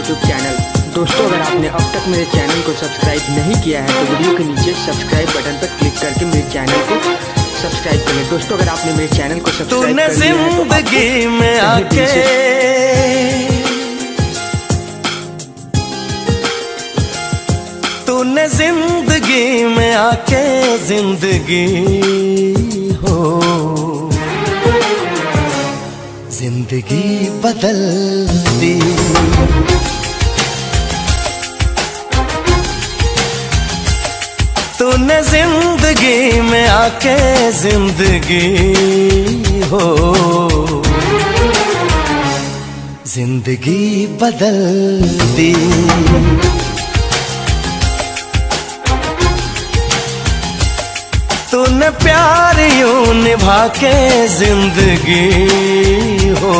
YouTube channel. दोस्तों, अगर आपने अब तक मेरे चैनल को सब्सक्राइब नहीं किया है तो वीडियो के नीचे सब्सक्राइब बटन पर क्लिक करके मेरे चैनल को सब्सक्राइब करें। दोस्तों, अगर आपने मेरे चैनल को सब्सक्राइब कर लिया है तो जिंदगी में आके तूने जिंदगी में आके जिंदगी हो जिंदगी बदल दी। तूने जिंदगी में आके जिंदगी हो जिंदगी बदल दी। तूने प्यार यूं निभा के जिंदगी हो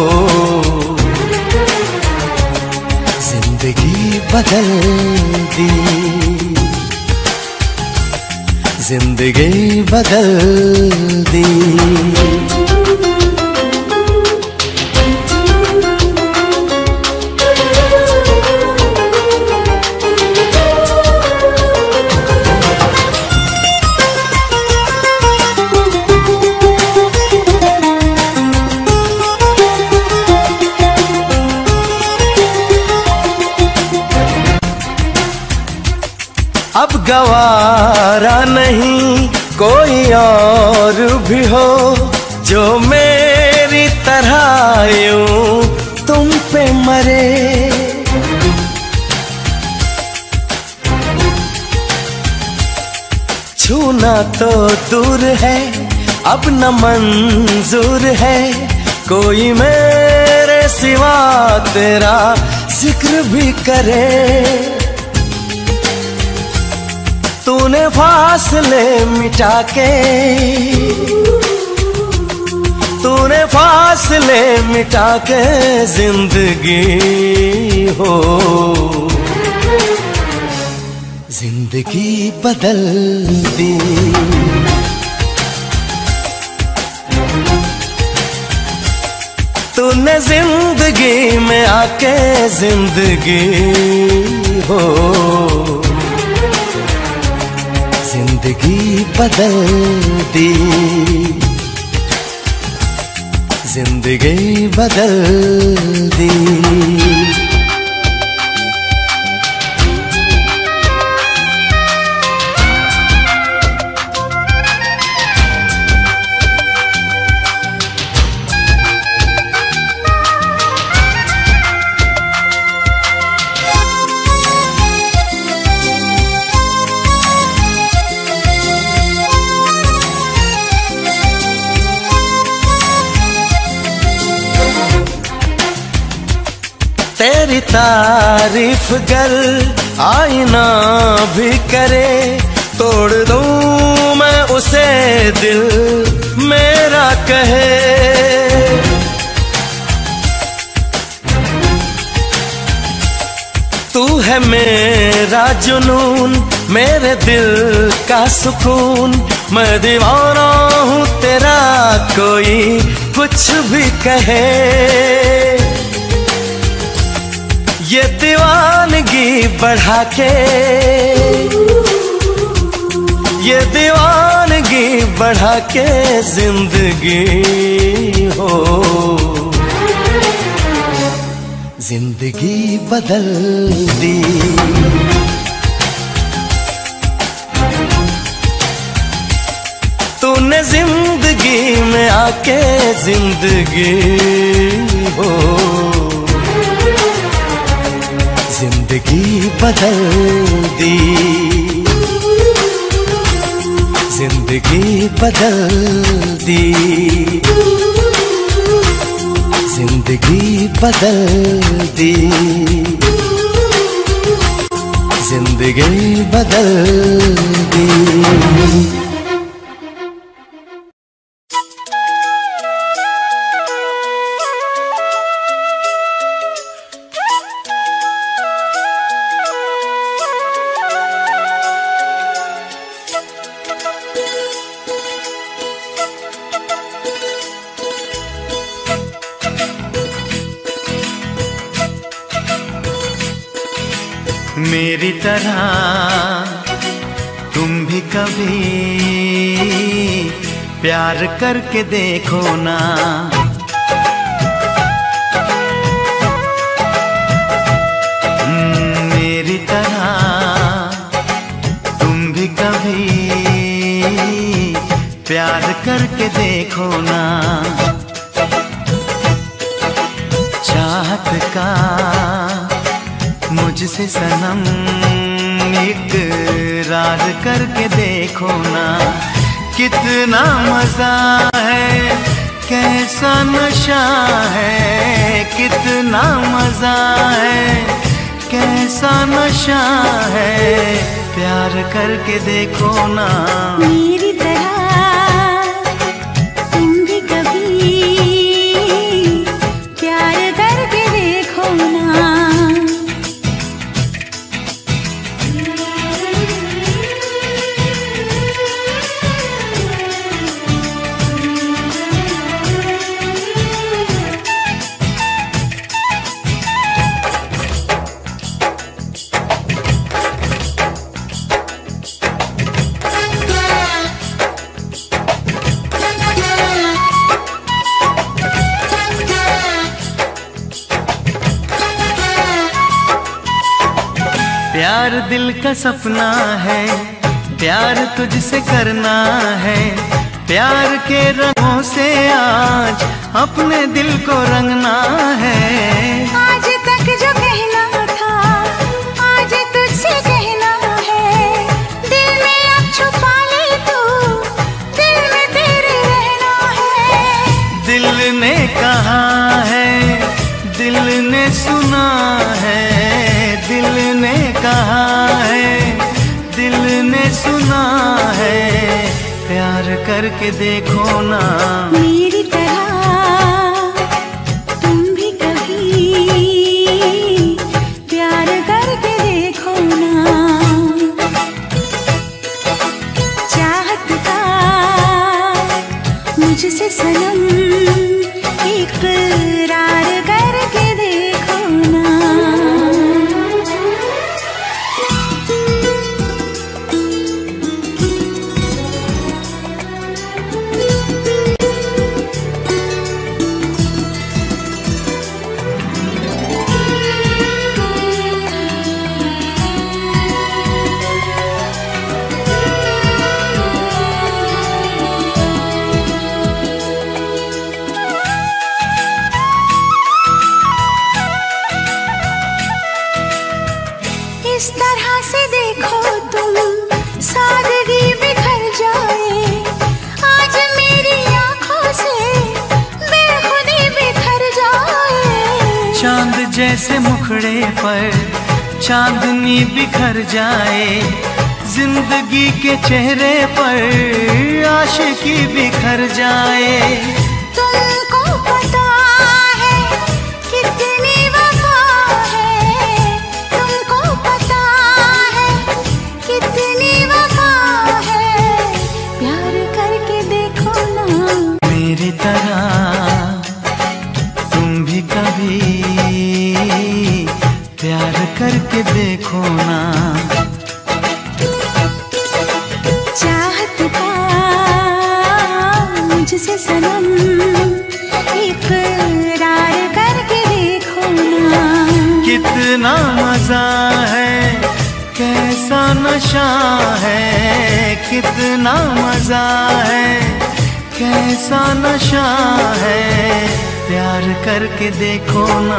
जिंदगी बदल दी। जिंदगी बदल दी। अब गवारा नहीं कोई और भी हो जो मेरी तरह यूं तुम पे मरे। छूना तो दूर है अब न मंजूर है कोई मेरे सिवा तेरा जिक्र भी करे। तूने फासले मिटा के तूने फासले मिटा के जिंदगी हो जिंदगी बदल दी। तूने जिंदगी में आके जिंदगी हो जिंदगी बदल दी। जिंदगी बदल दी। तेरी तारीफ गर आईना भी करे तोड़ दूं मैं उसे दिल मेरा कहे। तू है मेरा जुनून मेरे दिल का सुकून मैं दीवाना हूँ तेरा कोई कुछ भी कहे। ये दीवानगी बढ़ा के ये दीवानगी बढ़ा के जिंदगी हो जिंदगी बदल दी। तूने जिंदगी में आके जिंदगी हो जिंदगी बदल दी। जिंदगी बदल दी। जिंदगी बदल दी। जिंदगी बदल दी। मेरी तरह तुम भी कभी प्यार करके देखो ना। मेरी तरह तुम भी कभी प्यार करके देखो ना। चाहत का मुझसे सनम इकरार करके देखो ना। कितना मजा है, कैसा नशा है, कितना मजा है, कैसा नशा है, प्यार करके देखो ना। मेरी तरह तुम भी कभी प्यार करके देखो ना। प्यार दिल का सपना है, प्यार तुझसे करना है। प्यार के रंगों से आज अपने दिल को रंगना है। आज तक जो कहना था आज तुझसे कहना है। दिल में अब छुपा ले तू, दिल में तेरे रहना है। दिल ने कहा है, दिल ने सुना है, दिल ने कहा है, दिल ने सुना है, प्यार करके देखो ना। मेरी तरह तुम भी कभी प्यार करके देखो ना। चाहत का मुझसे सनम इकरार करके देखो ना। इस तरह से देखो तुम सादगी बिखर जाए। आज मेरी आंखों से बेखुदी बिखर जाए। चांद जैसे मुखड़े पर चांदनी बिखर जाए। जिंदगी के चेहरे पर आशिकी बिखर जाए। तुमको पता है कितनी वफा है, तुमको पता है कितनी वफा है, प्यार करके देखो ना। मेरी तरह तुम भी कभी प्यार करके देखो ना। चाहत का मुझसे सनम इकरार करके देखो ना। कितना मजा है, कैसा नशा है, कितना मजा है, कैसा नशा है, प्यार करके देखो ना।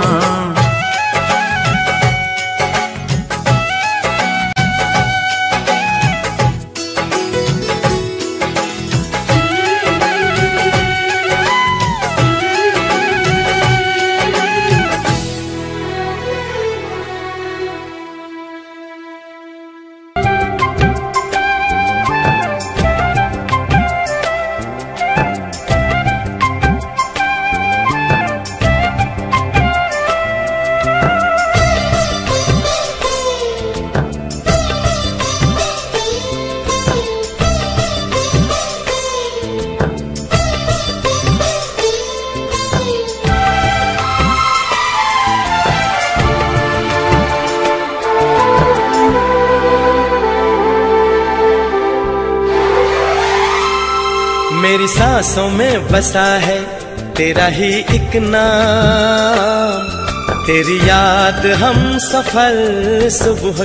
मेरी सांसों में बसा है तेरा ही एक नाम, तेरी याद हम सफर सुबह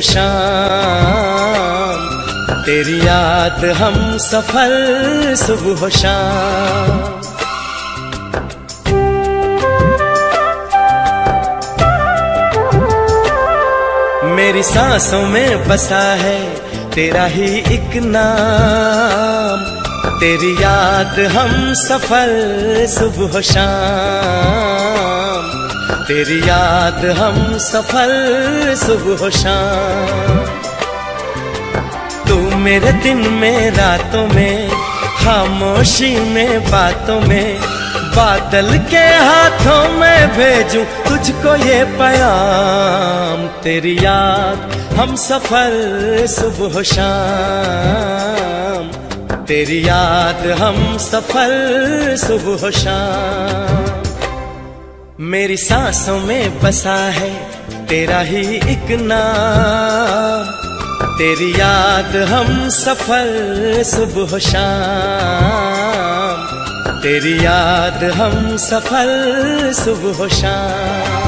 शाम, तेरी याद हम सफर सुबह शाम। मेरी सांसों में बसा है तेरा ही एक नाम, तेरी याद हम सफर सुबह शाम, तेरी याद हम सफर सुबह शाम। तू मेरे दिन में रातों में, खामोशी में बातों में, बादल के हाथों में भेजूं तुझको ये पैगाम, तेरी याद हम सफर सुबह शाम, तेरी याद हम सफर सुबह शाम। मेरी सांसों में बसा है तेरा ही एक नाम, तेरी याद हम सफर सुबह शाम, तेरी याद हम सफर सुबह शाम।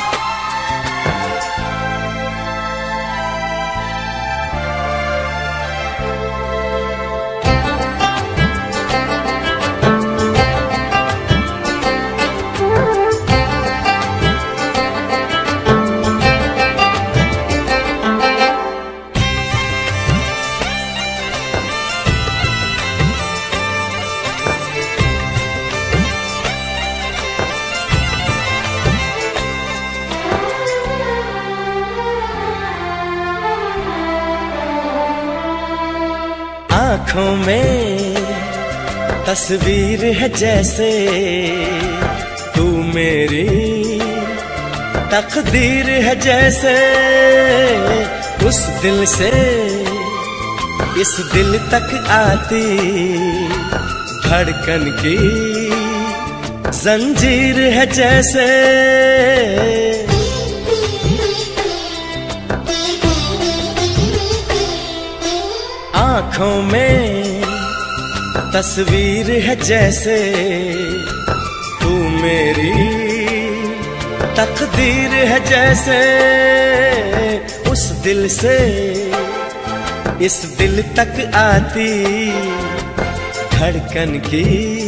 आँखों में तस्वीर है जैसे तू मेरी तकदीर है जैसे, उस दिल से इस दिल तक आती धड़कन की जंजीर है जैसे। आँखों में तस्वीर है जैसे तू मेरी तकदीर है जैसे, उस दिल से इस दिल तक आती धड़कन की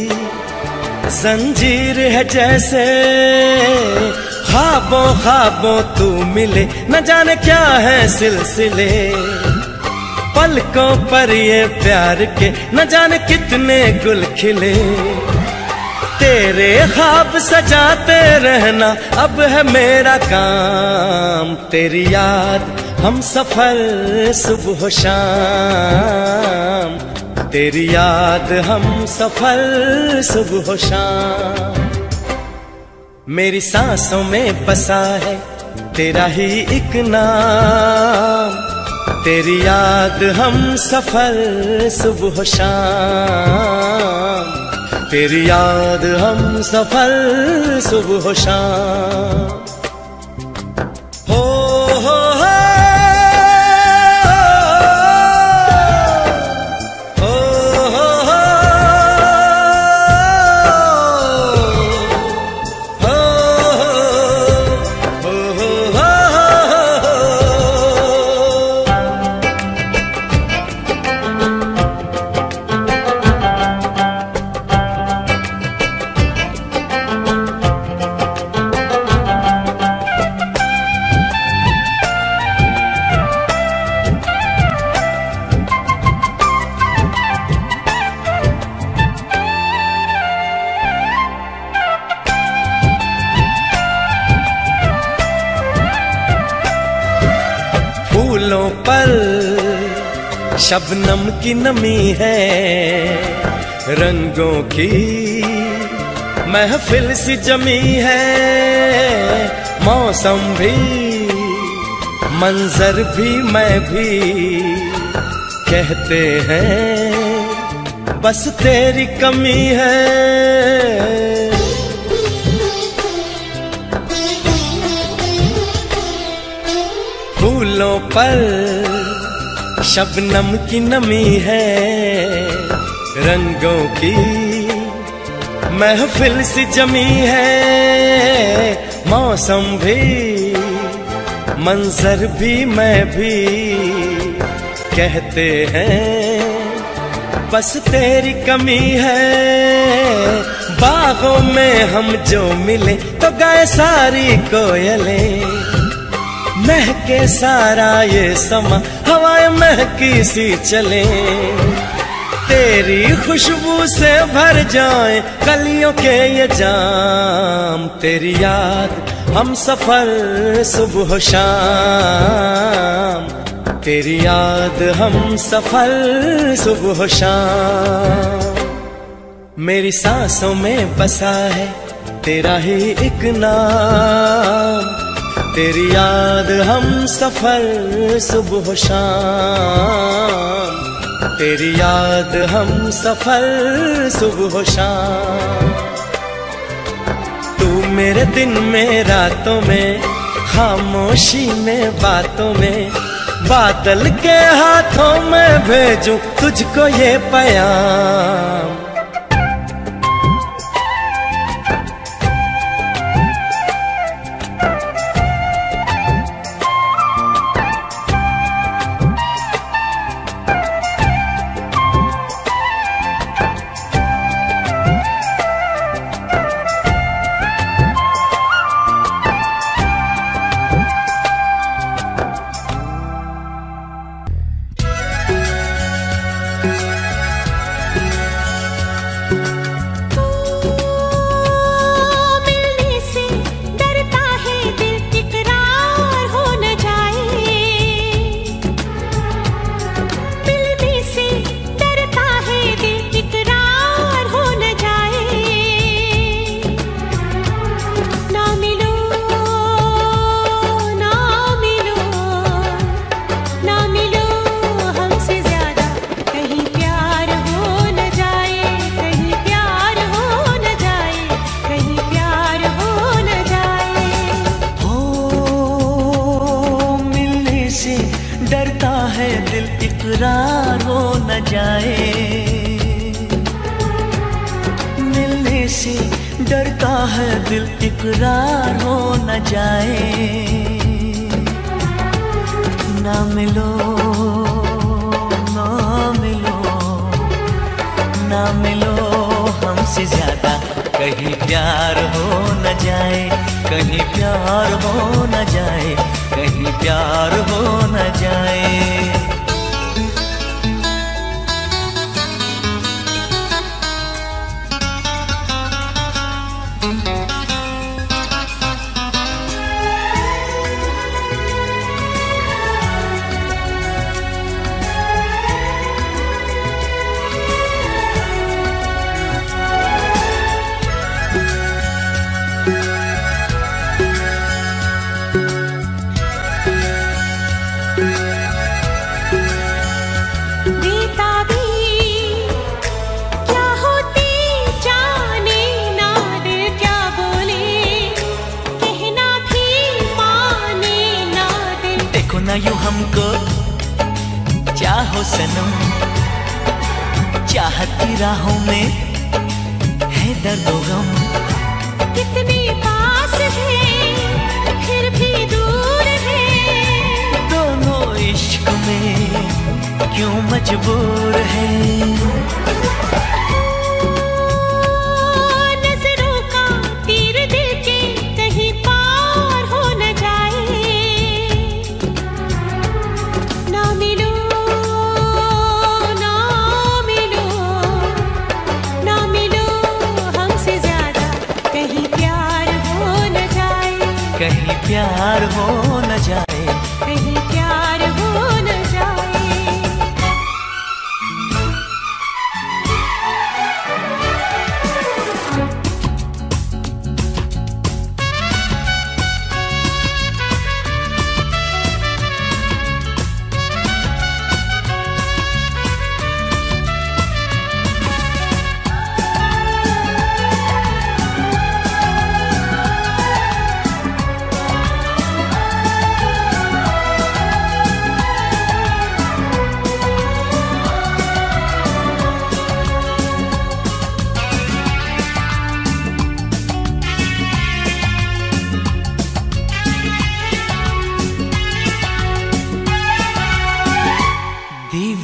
जंजीर है जैसे। ख्वाबों ख्वाबों तू मिले न जाने क्या है सिलसिले, पलकों पर ये प्यार के न जाने कितने गुल खिले, तेरे ख्वाब सजाते रहना अब है मेरा काम, तेरी याद हम सफर सुबह शाम, तेरी याद हम सफर सुबह शाम। मेरी सांसों में बसा है तेरा ही एक नाम, तेरी याद हम सफर सुबह शाम, तेरी याद हम सफर सुबह शाम। हो हो हो फूलों पर शबनम की नमी है, रंगों की महफिल सी जमी है, मौसम भी मंजर भी मैं भी कहते हैं बस तेरी कमी है। फूलों पर शबनम की नमी है, रंगों की महफिल सी जमी है, मौसम भी मंजर भी मैं भी कहते हैं बस तेरी कमी है। बागों में हम जो मिले तो गाए सारी कोयलें, महके सारा ये समा हवाएं महकी सी चले। तेरी खुशबू से भर जाए कलियों के ये जाम, तेरी याद हम सफर सुबह शाम, तेरी याद हम सफर सुबह शाम। मेरी सांसों में बसा है तेरा ही एक नाम, तेरी याद हम सफर सुबह शाम, तेरी याद हम सफर सुबह शाम। तू मेरे दिन में रातों में, खामोशी में बातों में, बादल के हाथों में भेजूं तुझको ये पैगाम। डरता है दिल इकरार हो न जाए, मिलने से डरता है दिल इकरार हो न जाए। ना मिलो ना मिलो ना मिलो हमसे ज्यादा, कहीं प्यार हो न जाए, कहीं प्यार हो न जाए, कहीं प्यार हो न जाए। ना यूं हमको चाहो सनम, चाहत की राहों में है दर्द गम। कितने पास है फिर भी दूर है, दोनों इश्क में क्यों मजबूर है। कहीं प्यार हो न जाए, कहीं प्यार हो न जाए।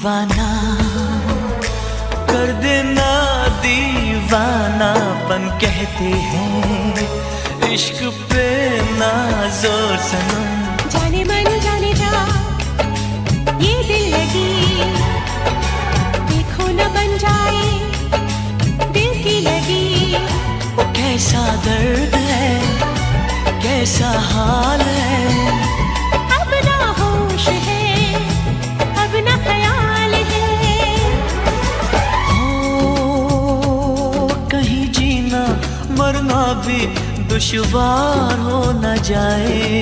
दीवाना कर देना, दीवानापन कहते हैं इश्क पे ना जोर सनम। जाने मन जाने जा ये दिल लगी, देखो न बन जाए दिल की लगी। वो कैसा दर्द है, कैसा हाल है, अब ना होश है, अब ना ख्याल है। हो कहीं जीना मरना भी दुश्वार हो न जाए।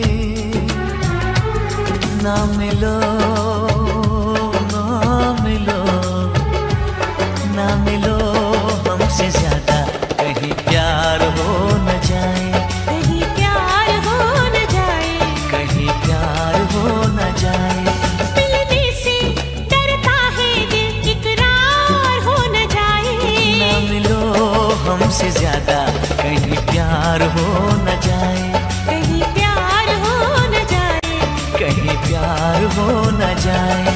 ना मिलो ना मिलो ना मिलो हमसे ज्यादा, कहीं प्यार हो न जाए, कहीं प्यार हो न जाए, कहीं प्यार हो न जाए। मिलने से डरता है दिल, इकरार हो न जाए। ना मिलो हमसे ज्यादा, कहीं प्यार हो न जाए, कहीं प्यार हो न जाए, कहीं प्यार हो न जाए।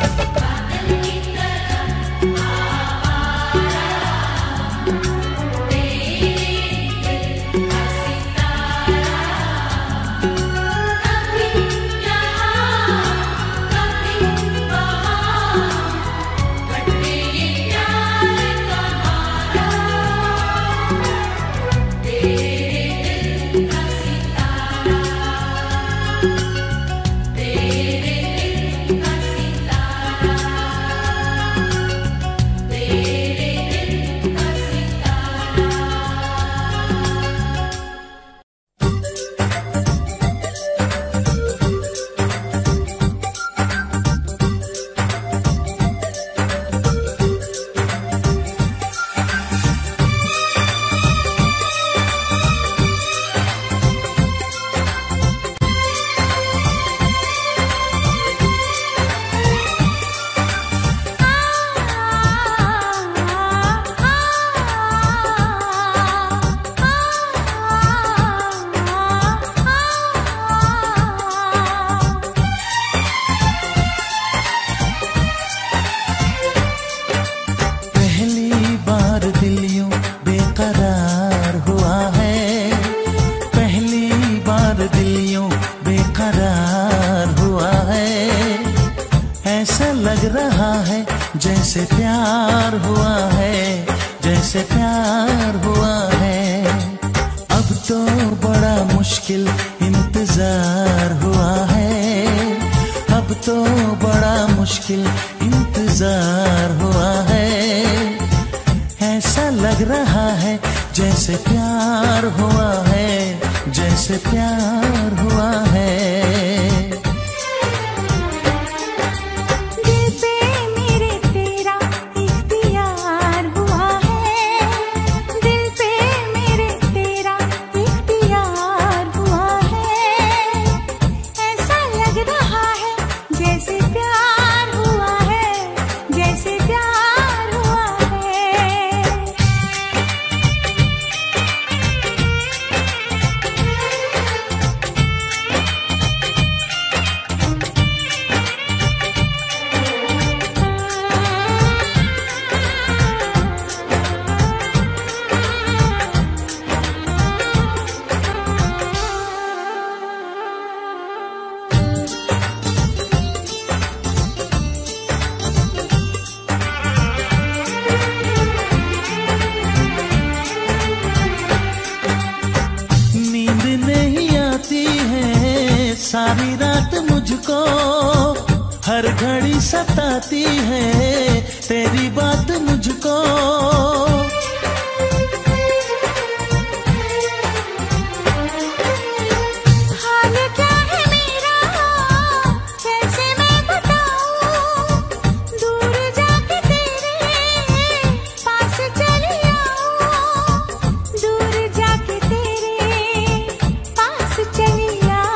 जैसे प्यार हुआ है, जैसे प्यार हुआ है। अब तो बड़ा मुश्किल इंतजार हुआ है, अब तो बड़ा मुश्किल इंतजार हुआ है। ऐसा लग रहा है जैसे प्यार हुआ है, जैसे प्यार हुआ है। सारी रात मुझको हर घड़ी सताती है तेरी बात मुझको। हाल क्या है मेरा कैसे मैं बताऊं, दूर जाके तेरे पास चली आऊं, दूर जाके तेरे पास चली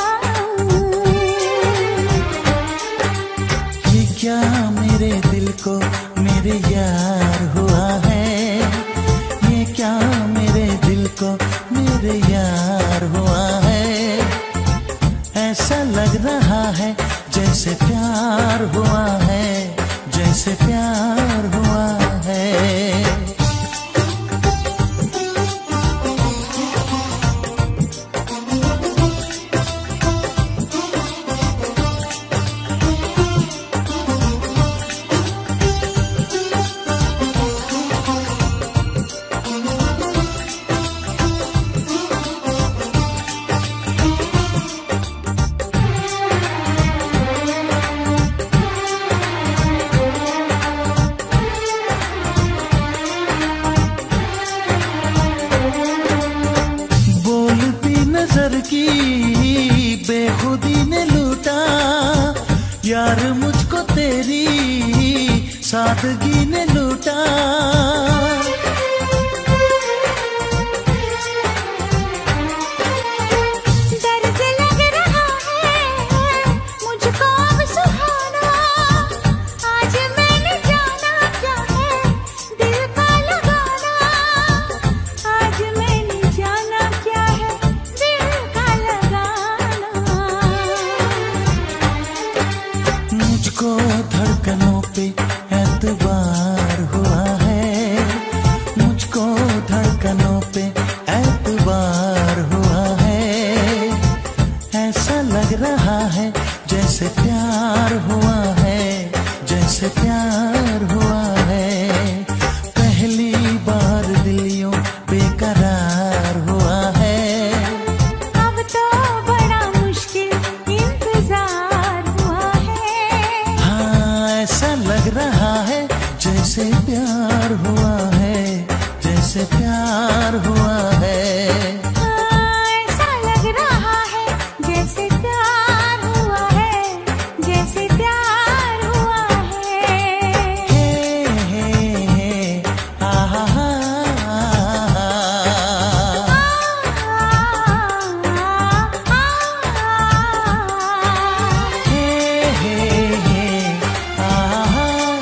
क्या मेरे दिल को मेरे यार हुआ है, ये क्या मेरे दिल को मेरे यार हुआ है। ऐसा लग रहा है जैसे प्यार हुआ है, जैसे प्यार हुआ है। की बेखुदी ने लूटा यार मुझको, तेरी सादगी ने लूटा। दर्द लग रहा है मुझको अब सुहाना, आज मैंने जाना क्या है दिल का लगाना, आज मैंने जाना क्या है दिल का लगाना। मुझको धड़कनों पे एतबार हुआ है, मुझको धड़कनों पे एतबार हुआ है। ऐसा लग रहा है जैसे प्यार हुआ है, जैसे प्यार हुआ है। पहली बार दिल यूं बेकरार हुआ है। अब तो बड़ा मुश्किल इंतजार हुआ है। हाँ, ऐसा लग रहा है जैसे प्यार हुआ है, जैसे प्यार हुआ है। ऐसा लग रहा है जैसे प्यार हुआ है, जैसे प्यार हुआ है। हे, आहा, हे, आहा।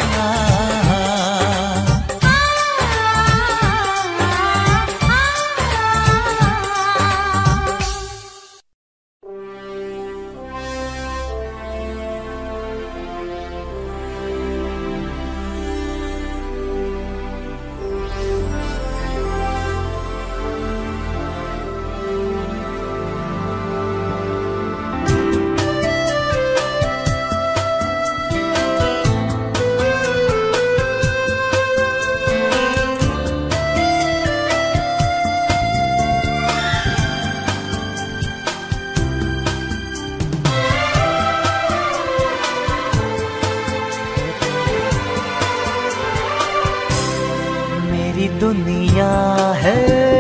मेरी दुनिया है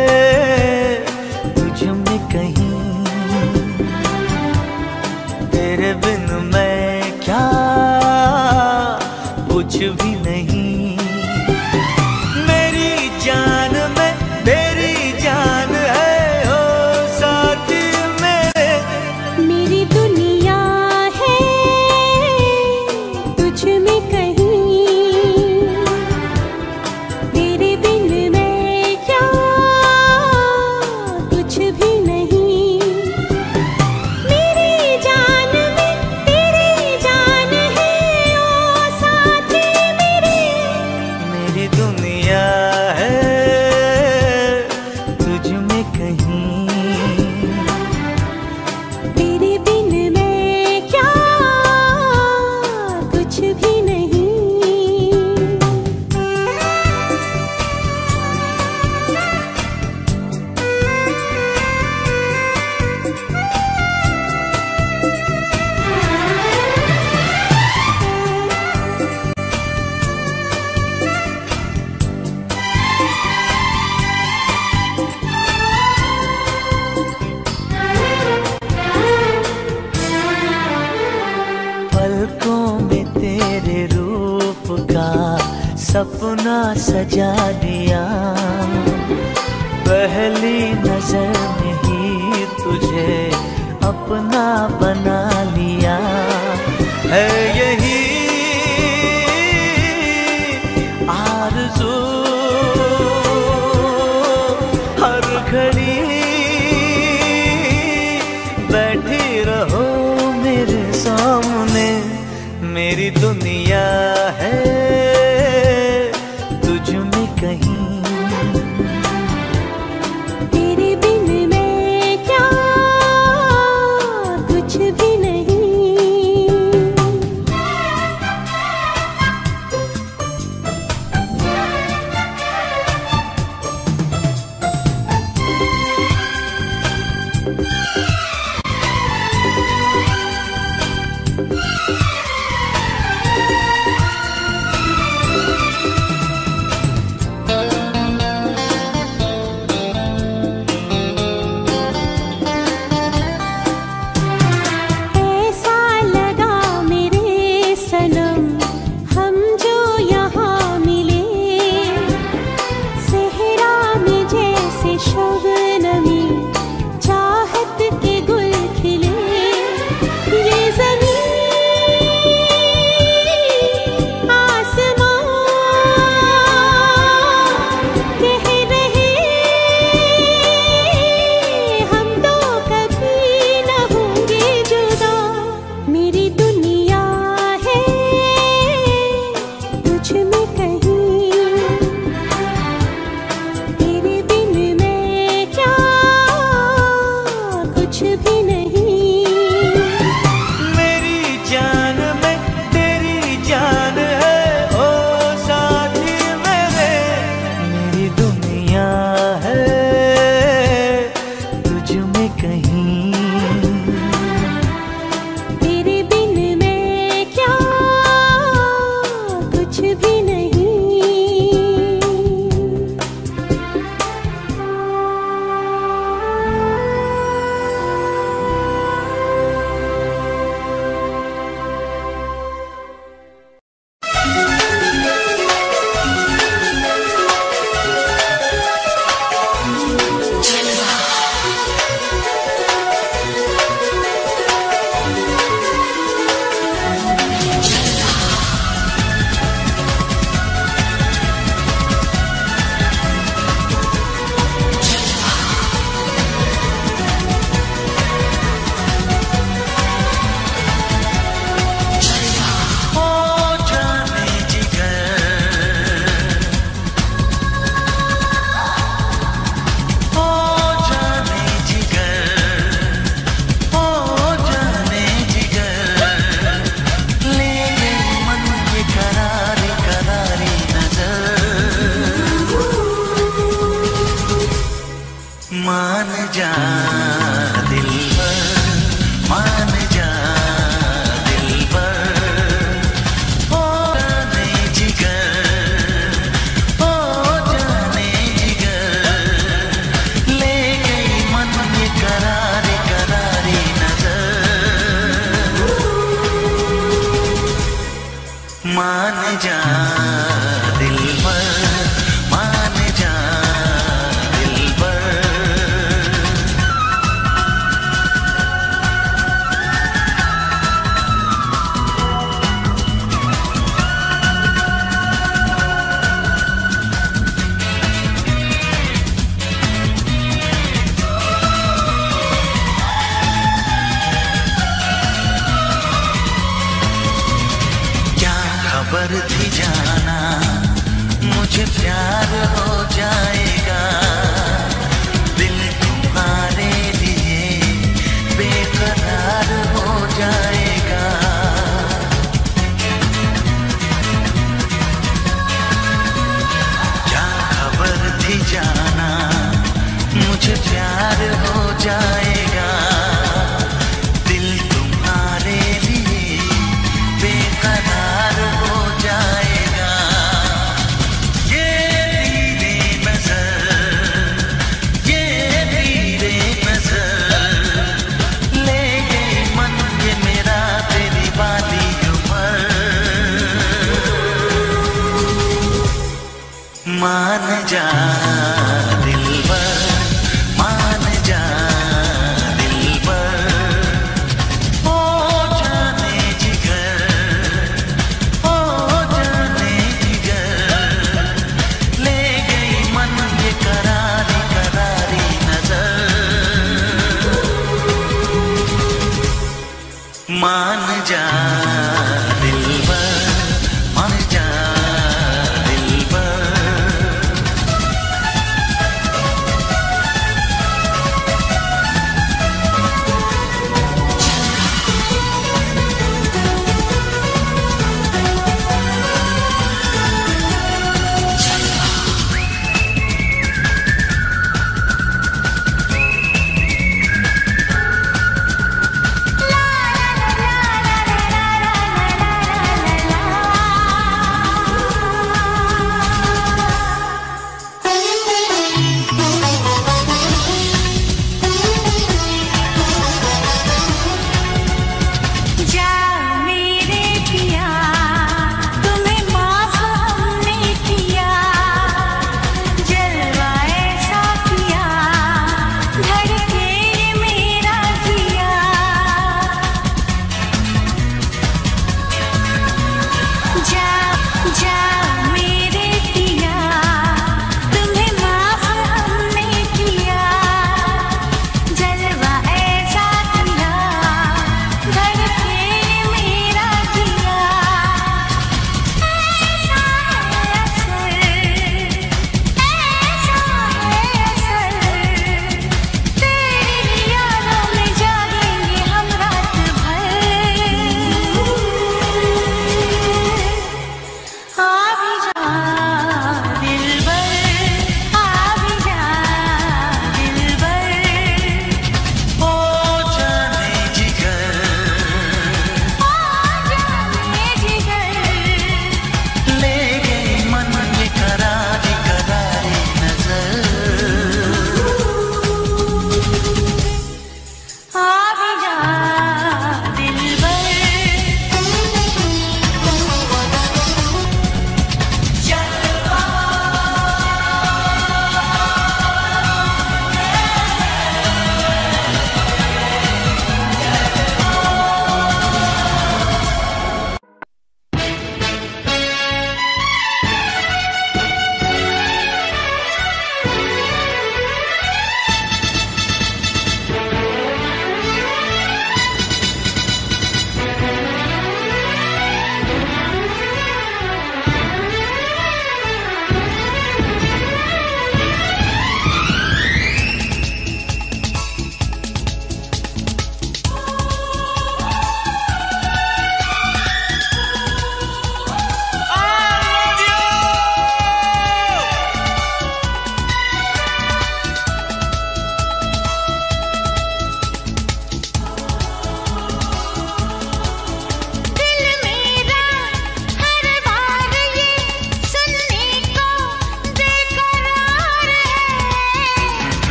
तुझ में कहीं, तेरे बिन मैं क्या कुछ भी नहीं। मेरी जान में तेरी जान है ओ साथी मेरे। मेरी दुनिया है तुझ में कहीं, तेरे बिन मैं क्या कुछ भी नहीं। मेरी जान में तेरी जान है ओ साथी मेरे। मेरी दुनिया है तुझ में कहीं, तेरे बिन मैं क्या कुछ भी नहीं। पलकों में तेरे रूप का सपना सजा दिया। पहली नजर में ही तुझे अपना बना लिया। है यही आरज़ू हर घड़ी बैठी रहो मेरे सामने। मेरी दुनिया है तुझ में कहीं। तेरे बिन मैं क्या कुछ भी नहीं। मान जा दिलबर, मान जा दिलबर, ओ जाने जिगर, ओ जाने जिगर, ले गई मन ये करारी करारी नजर। मान जा दिलबर, मान जा खबर थी जाना मुझे प्यार हो जाएगा, दिल तुम्हारे लिए बेकरार हो जाएगा। क्या खबर थी जाना मुझे प्यार हो जाएगा, दिल तुम्हारे लिए बेकरार हो जाएगा। ये तेरे नजर, ये तेरे नजर, ले गई मन ये मेरा तेरी वाली उम्र। मान जा दिलबर, मान जा दिलबर, ओ जाने जिगर, ओ जाने जिगर, ले गई मन ये करारी करारी नजर। मान जा दिल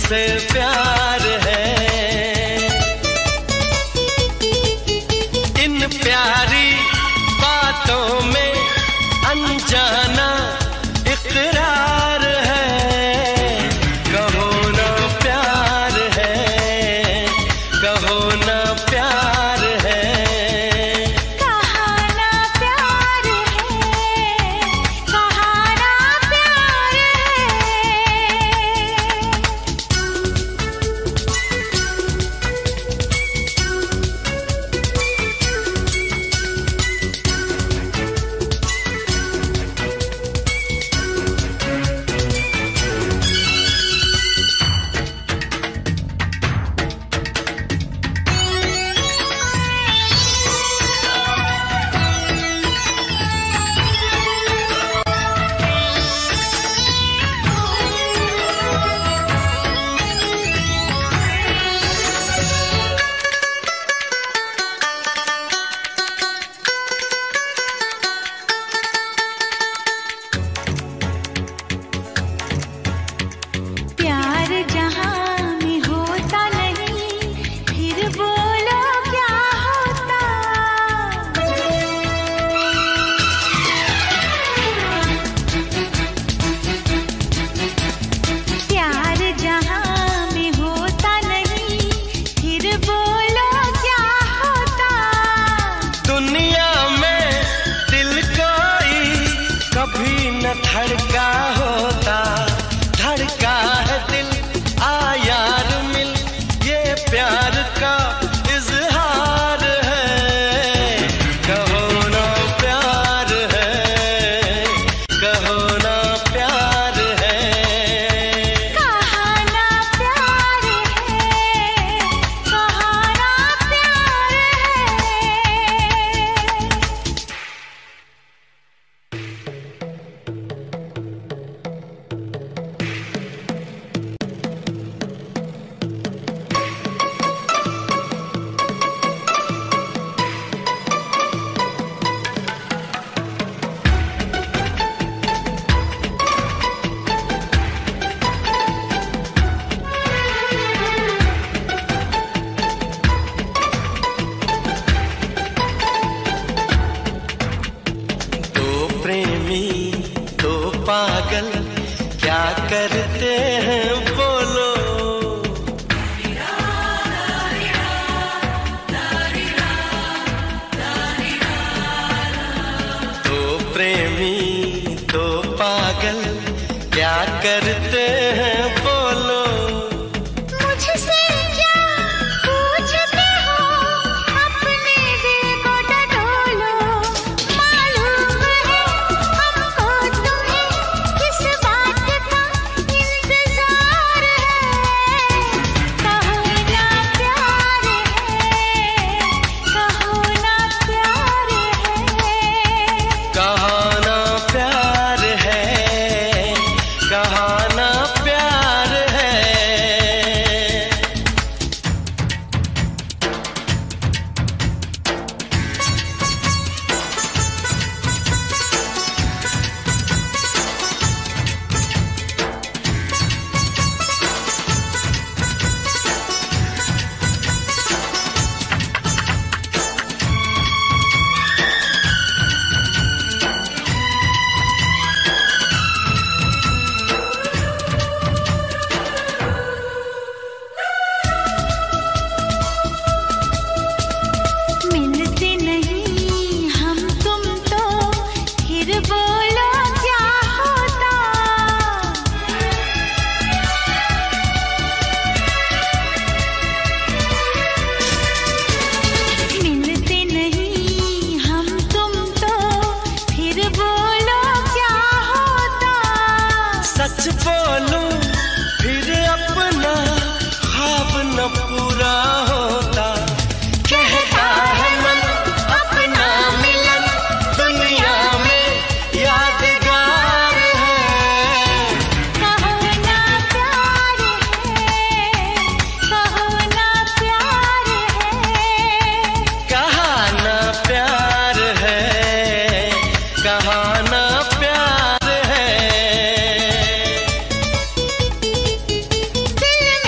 तुमसे प्यार है। इन प्यारी बातों में अनजाना इकरार है। कहो ना प्यार है, कहो ना प्यार है। कहा ना प्यार है, कहा ना प्यार प्यार जहां में होता नहीं, फिर बोलो क्या होता। प्यार जहां में होता नहीं, फिर बोलो क्या होता। दुनिया में दिल कोई कभी न धड़का होता। धड़का है दिल, आ यार मिल, ये प्यार का इजहार है। कहो ना प्यार है, कहो ना प्यार है। कहा ना प्यार है, कहा ना प्यार है। दो प्रेमी दो पागल क्या करते हैं बोलो। दो प्रेमी दो पागल क्या करते हैं बोलो। मुझसे क्या पूछते हो, अपने दिल को टटोलो। मालूम है हमको तुम्हें किस बात का इंतजार है। कहो ना प्यार है, कहो ना प्यार है। कहा ना प्यार है, कहा ना प्यार है। मिलते नहीं हम तुम तो फिर बोलो क्या होता। मिलते नहीं हम तुम तो फिर बोलो क्या होता। सच बोलूं फिर अपना ख्वाब न पूरा होता। कहता है मन अपना मिलन दुनिया में यादगार है। कहो ना प्यार है, कहो ना प्यार है। कहा ना प्यार है, कहा ना प्यार है। दिल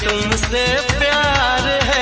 तुमसे प्यार है।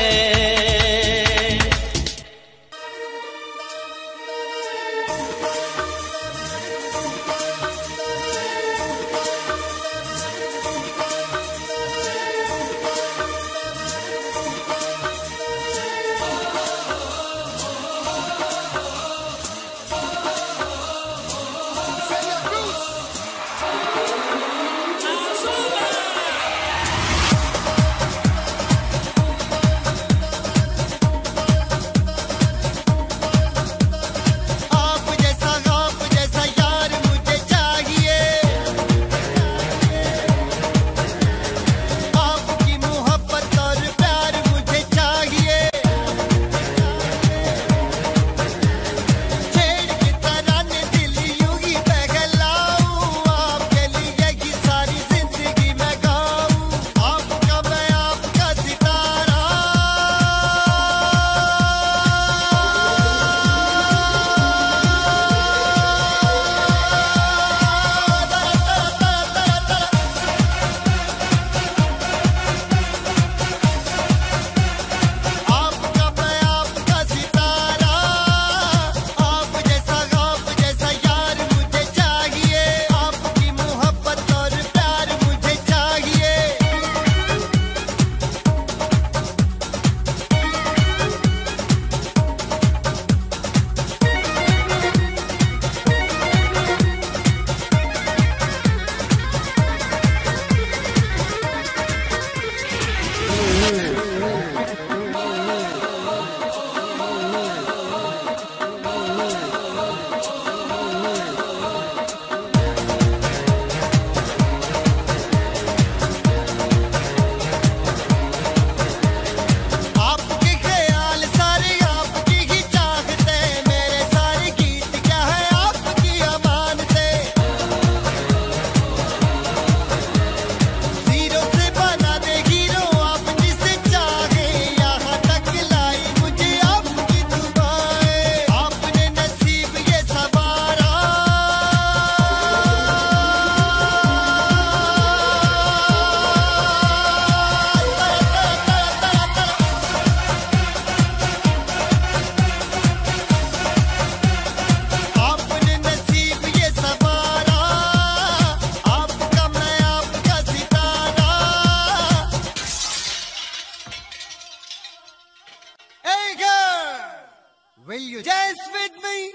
Will you dance with me?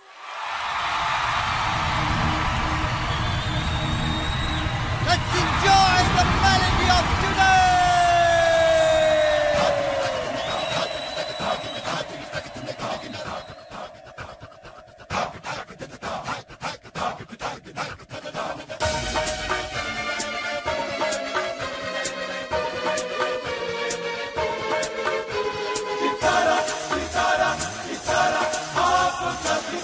Let's enjoy the melody of today! Sitara, sitara, sitara,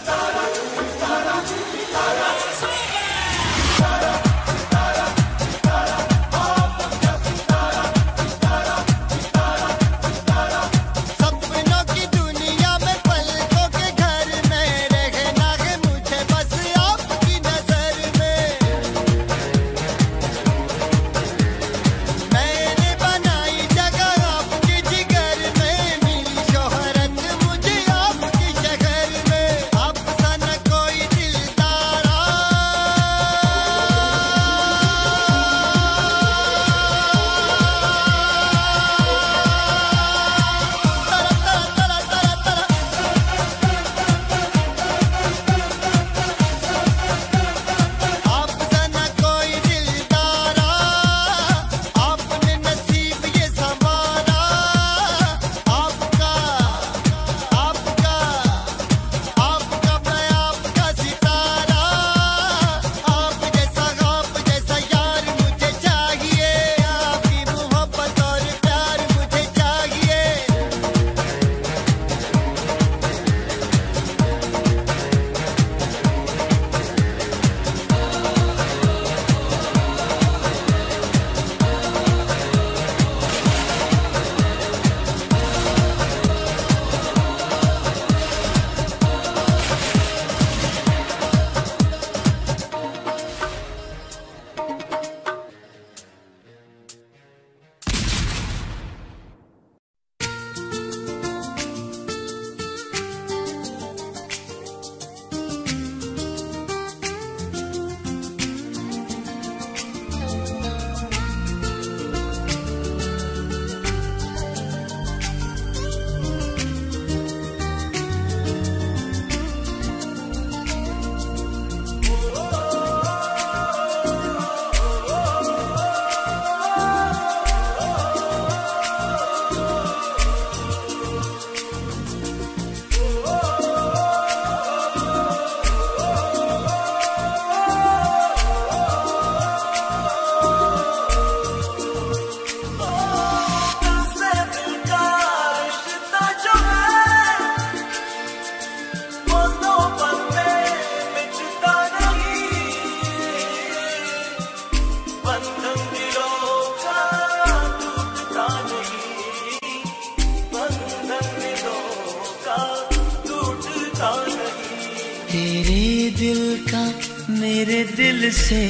दिल का मेरे दिल से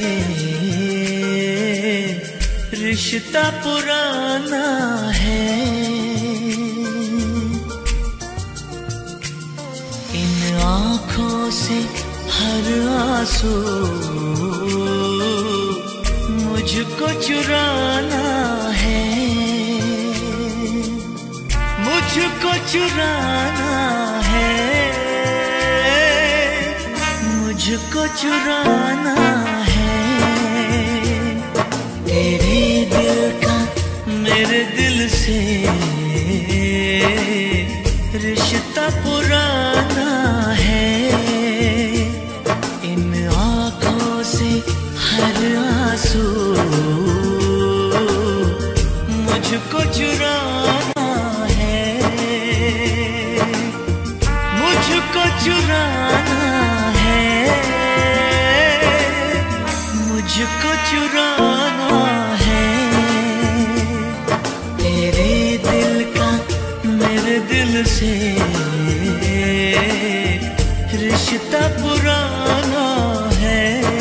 रिश्ता पुराना है। इन आँखों से हर आंसू मुझको चुराना है, मुझको चुराना है, मुझको चुराना है। तेरे दिल का मेरे दिल से रिश्ता पुराना है। इन आँखों से हर आंसू मुझको चुराना है, मुझको चुराना है, मुझको चुराना है। तेरे दिल का मेरे दिल से रिश्ता पुराना है।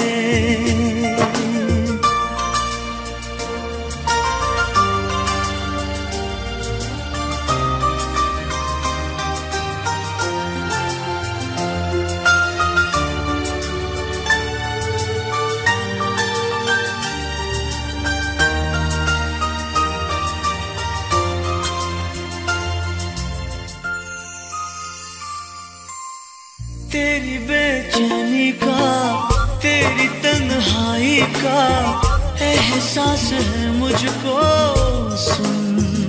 तेरी बेचैनी का, तेरी तन्हाई का एहसास है मुझको, सुन।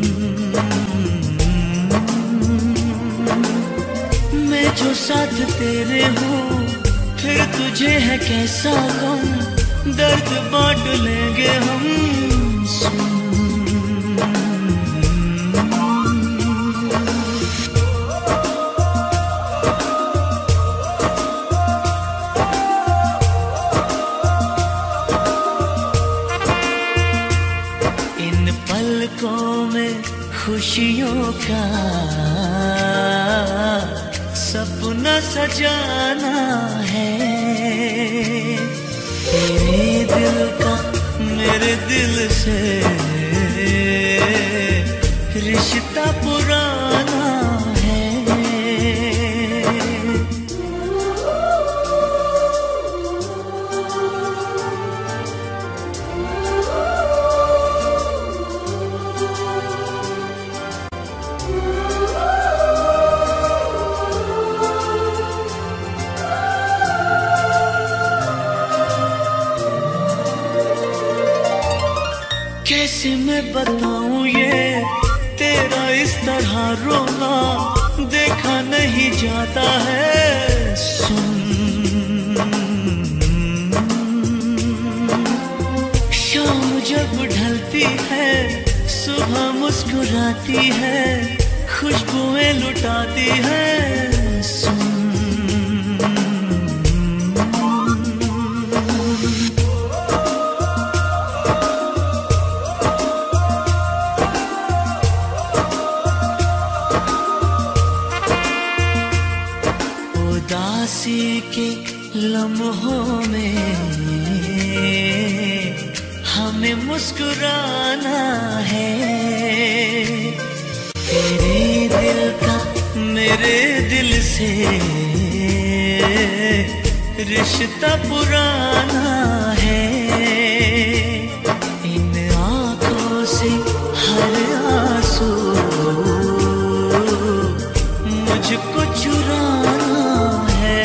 मैं जो साथ तेरे हूँ, फिर तुझे है कैसा गम, दर्द बांट लेंगे हम, सुन। में खुशियों का सपना सजाना है। तेरे दिल का मेरे दिल से रिश्ता पुराना है। कैसे मैं बताऊं ये तेरा इस तरह रोना, देखा नहीं जाता है, सुन। शाम जब ढलती है, सुबह मुस्कुराती है, खुशबुएं लुटाती है, सुन। उदासी के लम्हों में हमें मुस्कुराना है। तेरे दिल का मेरे दिल से रिश्ता पुराना है। इन आँखों से हर आंसू मुझको चुराना है।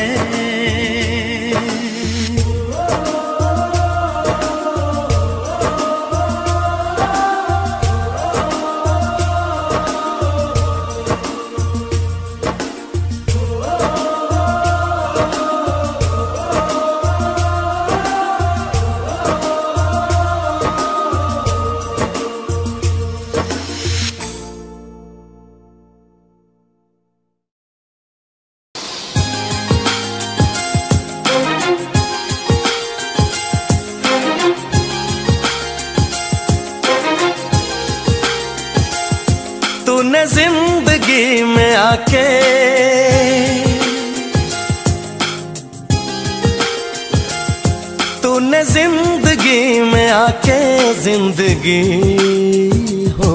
तूने जिंदगी में आके तूने जिंदगी में आके जिंदगी हो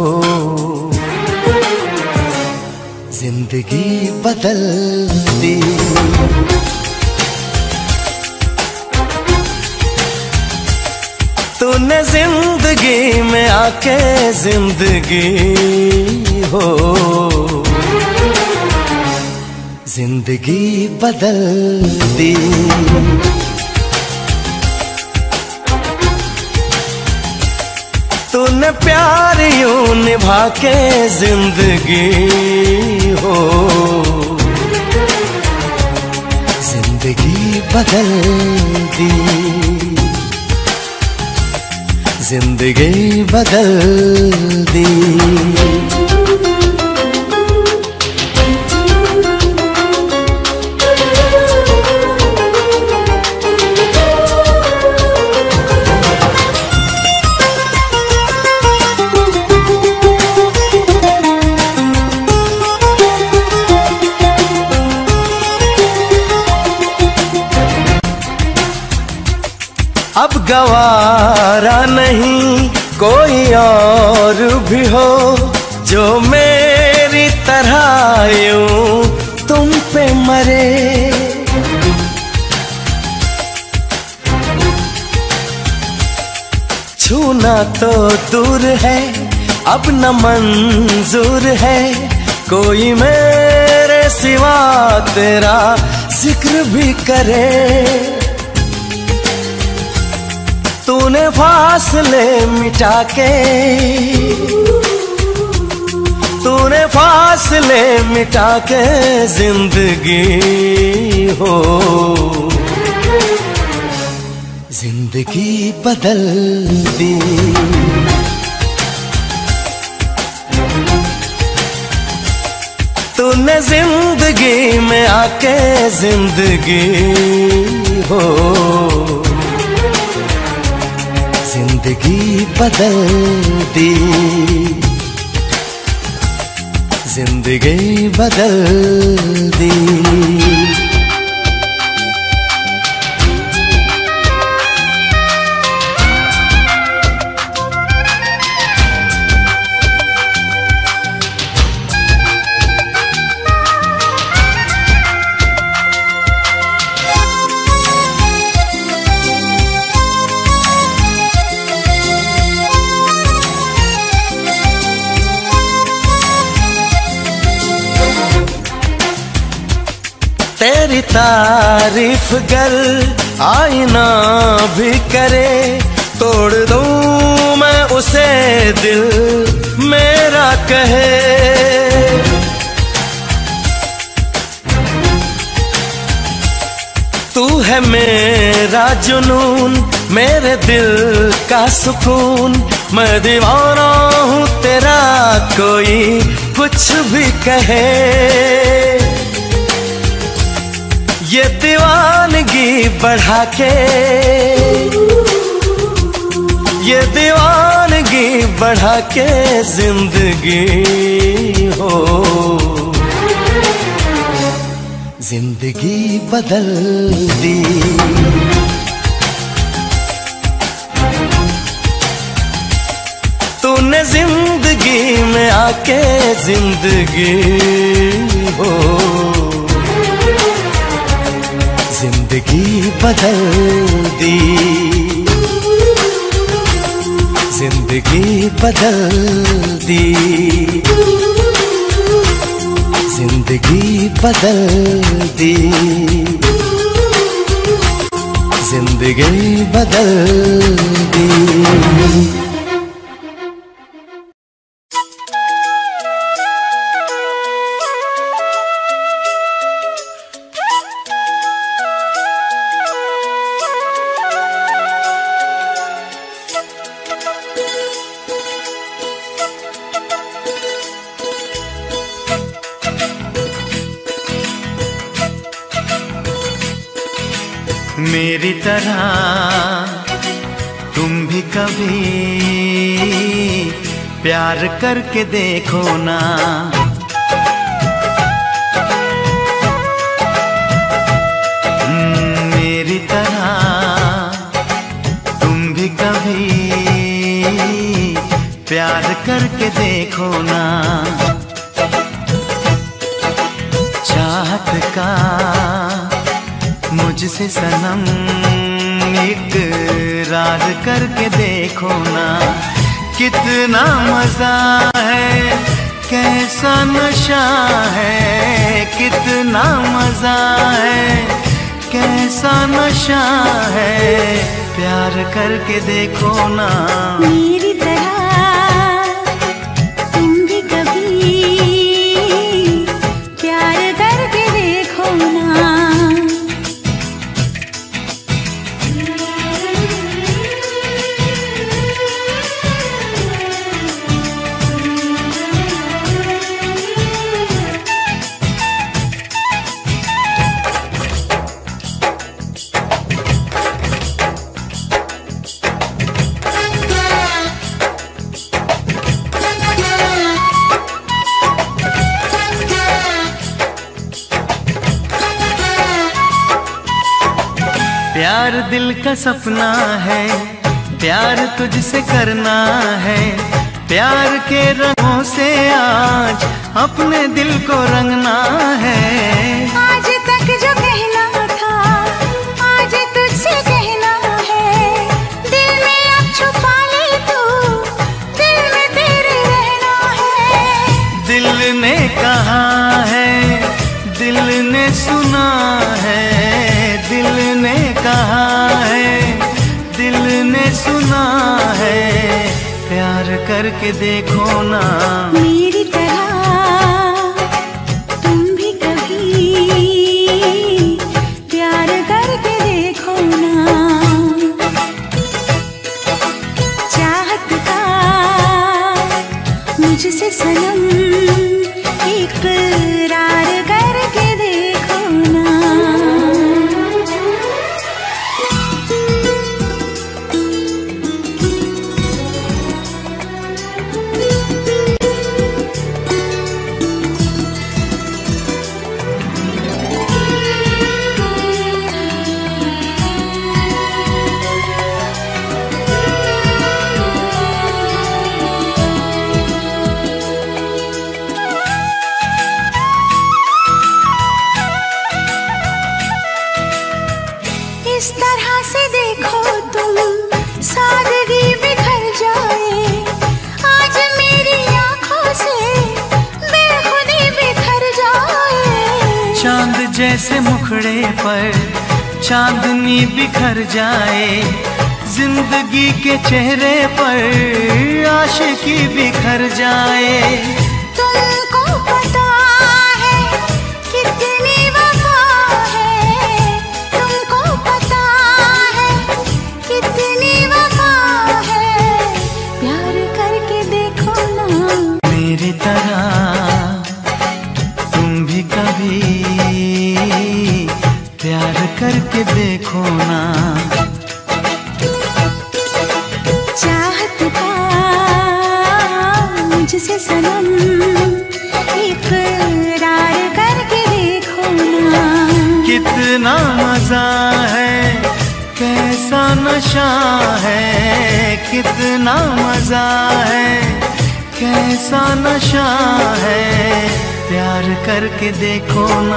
जिंदगी बदल दी। तूने जिंदगी में आके जिंदगी हो जिंदगी बदल दी। तूने प्यार यूं निभा के जिंदगी हो जिंदगी बदल दी। जिंदगी बदल दी। अब गवारा नहीं कोई और भी हो जो मेरी तरह यूं तुम पे मरे। छूना तो दूर है अब न मंजूर है कोई मेरे सिवा तेरा जिक्र भी करे। तूने फासले मिटा के तूने फासले मिटा के जिंदगी हो जिंदगी बदल दी। तूने जिंदगी में आके जिंदगी हो जिंदगी बदल दी। जिंदगी बदल दी। तेरी तारीफ गर आईना भी करे तोड़ दूं मैं उसे दिल मेरा कहे। तू है मेरा जुनून मेरे दिल का सुकून मैं दीवाना हूँ तेरा कोई कुछ भी कहे। ये दीवानगी बढ़ा के ये दीवानगी बढ़ा के जिंदगी हो जिंदगी बदल दी। तूने जिंदगी में आके जिंदगी हो जिंदगी बदल दी। जिंदगी बदल दी। जिंदगी बदल दी। जिंदगी बदल दी। मेरी तरह तुम भी कभी प्यार करके देखो ना। मेरी तरह करके देखो ना, चाहत का मुझसे सनम इकरार करके देखो ना। कितना मजा है, कैसा नशा है, कितना मजा है, कैसा नशा है, प्यार करके देखो ना। मेरी तरह तुम भी कभी प्यार करके देखो ना। प्यार दिल का सपना है, प्यार तुझसे करना है, प्यार के रंगों से आज अपने दिल को रंगना है। आज तक जो कहना था आज तुझसे कहना है, दिल में अब छुपा ले तू, दिल में तेरे रहना है। दिल ने कहा है, दिल ने सुना है, दिल ने कहा है, दिल ने सुना है, प्यार करके देखो ना। मेरी तरह तुम भी कभी प्यार करके देखो ना। चाहत का मुझसे सनम इकरार करके देखो ना। इस तरह से देखो तुम सादगी बिखर जाए, आज मेरी आंखों से बेखुदी बिखर जाए। चांद जैसे मुखड़े पर चांदनी बिखर जाए, जिंदगी के चेहरे पर आशिकी बिखर जाए। तुमको पता है कितनी वफा है, तुमको पता है कितनी वफा है, प्यार करके देखो ना। मेरी तरह तुम भी कभी प्यार करके देखो ना। चाहत का मुझसे सनम इकरार करके देखो ना। कितना मजा है, कैसा नशा है, कितना मजा है, कैसा नशा है, प्यार करके देखो ना।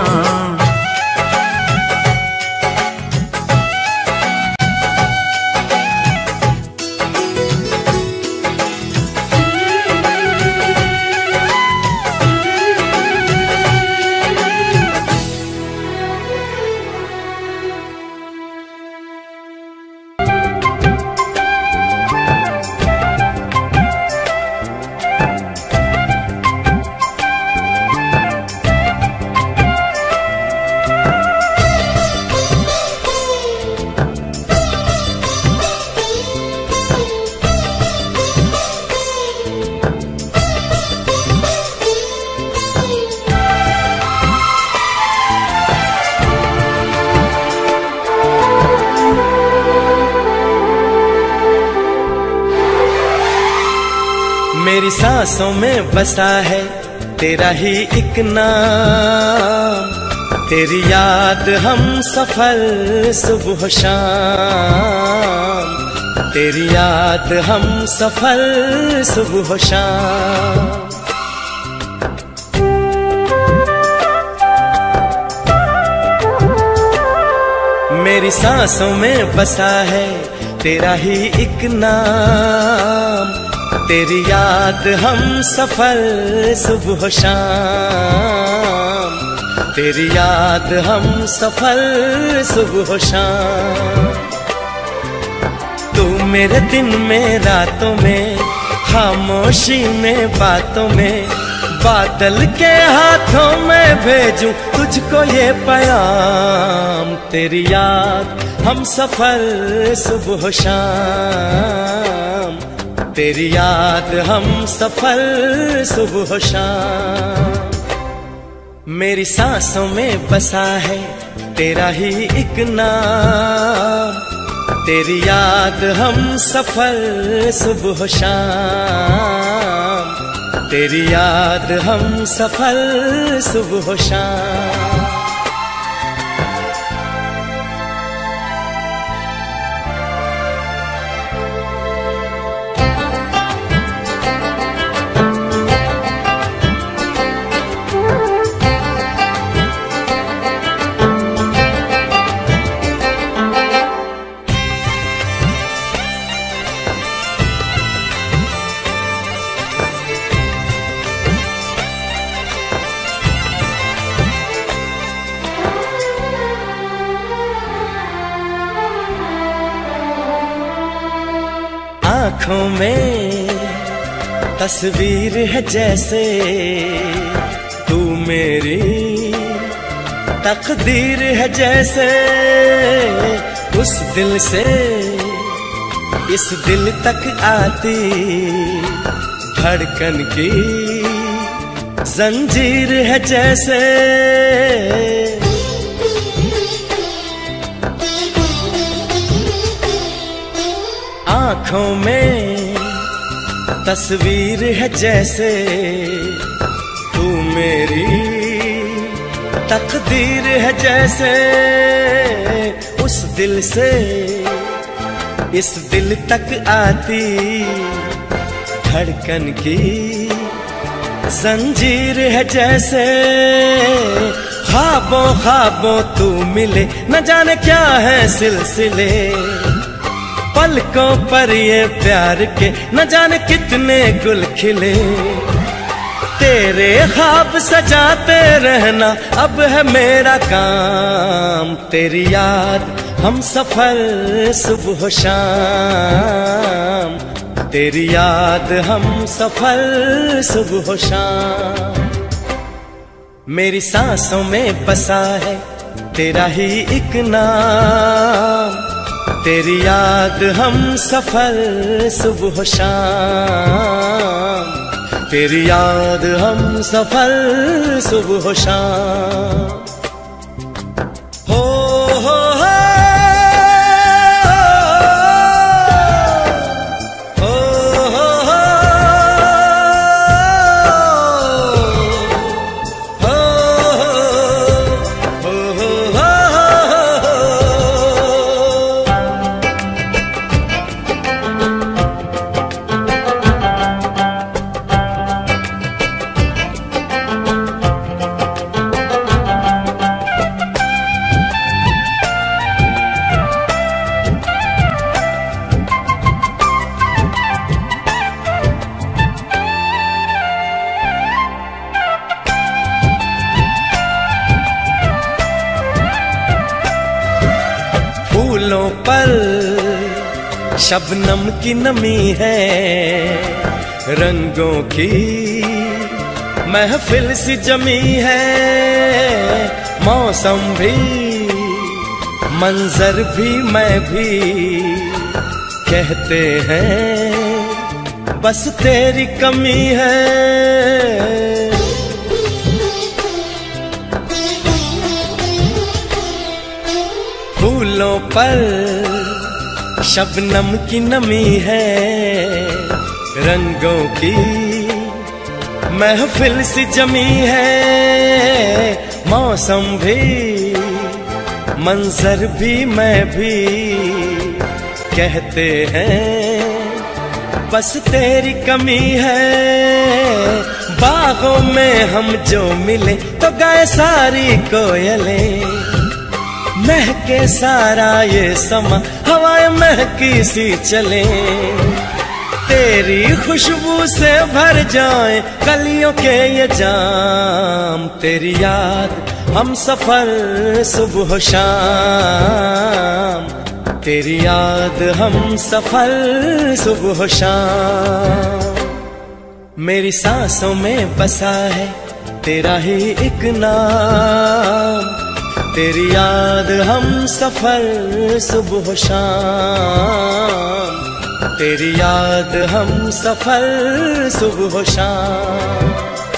मेरी सांसों में बसा है तेरा ही एक नाम, तेरी याद हम सफर सुबह शाम। तेरी याद हम सफर सुबह शाम। मेरी सांसों में बसा है तेरा ही एक नाम, तेरी याद हम सफर सुबह शाम, तेरी याद हम सफर सुबह शाम। तू मेरे दिन में रातों में, खामोशी में बातों में, बादल के हाथों में भेजूं तुझको ये पैगाम। तेरी याद हम सफर सुबह शाम, तेरी याद हम सफर सुबह शाम। मेरी सांसों में बसा है तेरा ही एक नाम, तेरी याद हम सफर सुबह शाम, तेरी याद हम सफर सुबह शाम। आँखों में तस्वीर है जैसे तू मेरी तकदीर है जैसे, उस दिल से इस दिल तक आती धड़कन की जंजीर है जैसे। आँखों में तस्वीर है जैसे तू मेरी तकदीर है जैसे, उस दिल से इस दिल तक आती धड़कन की जंजीर है जैसे। ख्वाबों ख्वाबों तू मिले न जाने क्या है सिलसिले, पलकों पर ये प्यार के न जाने कितने गुल खिले। तेरे ख्वाब सजाते रहना अब है मेरा काम, तेरी याद हम सफर सुबह शाम, तेरी याद हम सफर सुबह शाम। मेरी सांसों में बसा है तेरा ही एक नाम, तेरी याद हम सफर सुबह शाम, तेरी याद हम सफर सुबह शाम। हो हो हो हो हो हो हो हो। फूलों पर शबनम की नमी है, रंगों की महफिल सी जमी है। मौसम भी मंजर भी मैं भी कहते हैं बस तेरी कमी है। फूलों पर शबनम की नमी है, रंगों की महफिल सी जमी है। मौसम भी मंजर भी मैं भी कहते हैं बस तेरी कमी है। बागों में हम जो मिले तो गाए सारी कोयलें, महके सारा ये समा हवाएं महकी सी चले। तेरी खुशबू से भर जाए कलियों के ये जाम, तेरी याद हम सफर सुबह शाम, तेरी याद हम सफर सुबह शाम। मेरी सांसों में बसा है तेरा ही एक नाम, तेरी याद हम सफर सुबह शाम, तेरी याद हम सफर सुबह शाम।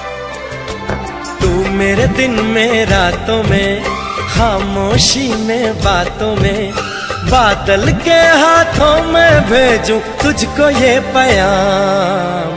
तू मेरे दिन में रातों में, खामोशी में बातों में, बादल के हाथों में भेजूं तुझको ये पैगाम।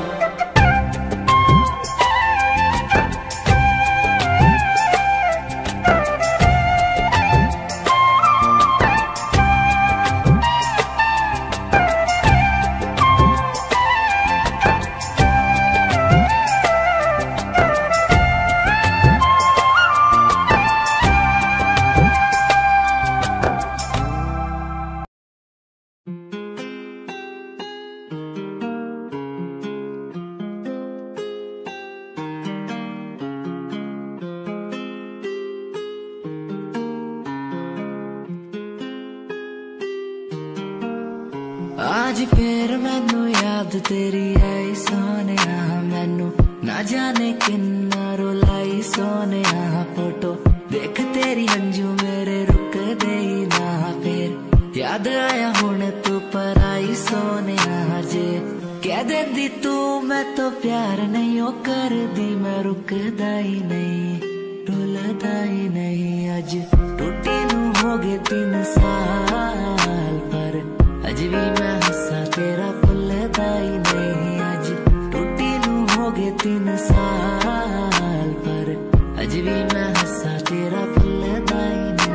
आज फिर मैनू याद तेरी आई सोने, मैनू ना जाने किन्ना रुलाई सोने। फोटो देख तेरी हंजू मेरे रुक दे ना, फिर याद आया हुण तू पर आई सोने। जे कह देंदी तू मैं तो प्यार नहीं ओ कर दी, मैं रुकदा ही नहीं रुलदा ही नहीं। अज टूटी नू हो गए 3 साल, पर अज भी मैं हंसा तेरा भुलदा ही नहीं। अज टूटी नू हो गए 3 साल, पर अज भी मैं हंसा तेरा भुलदा ही नहीं।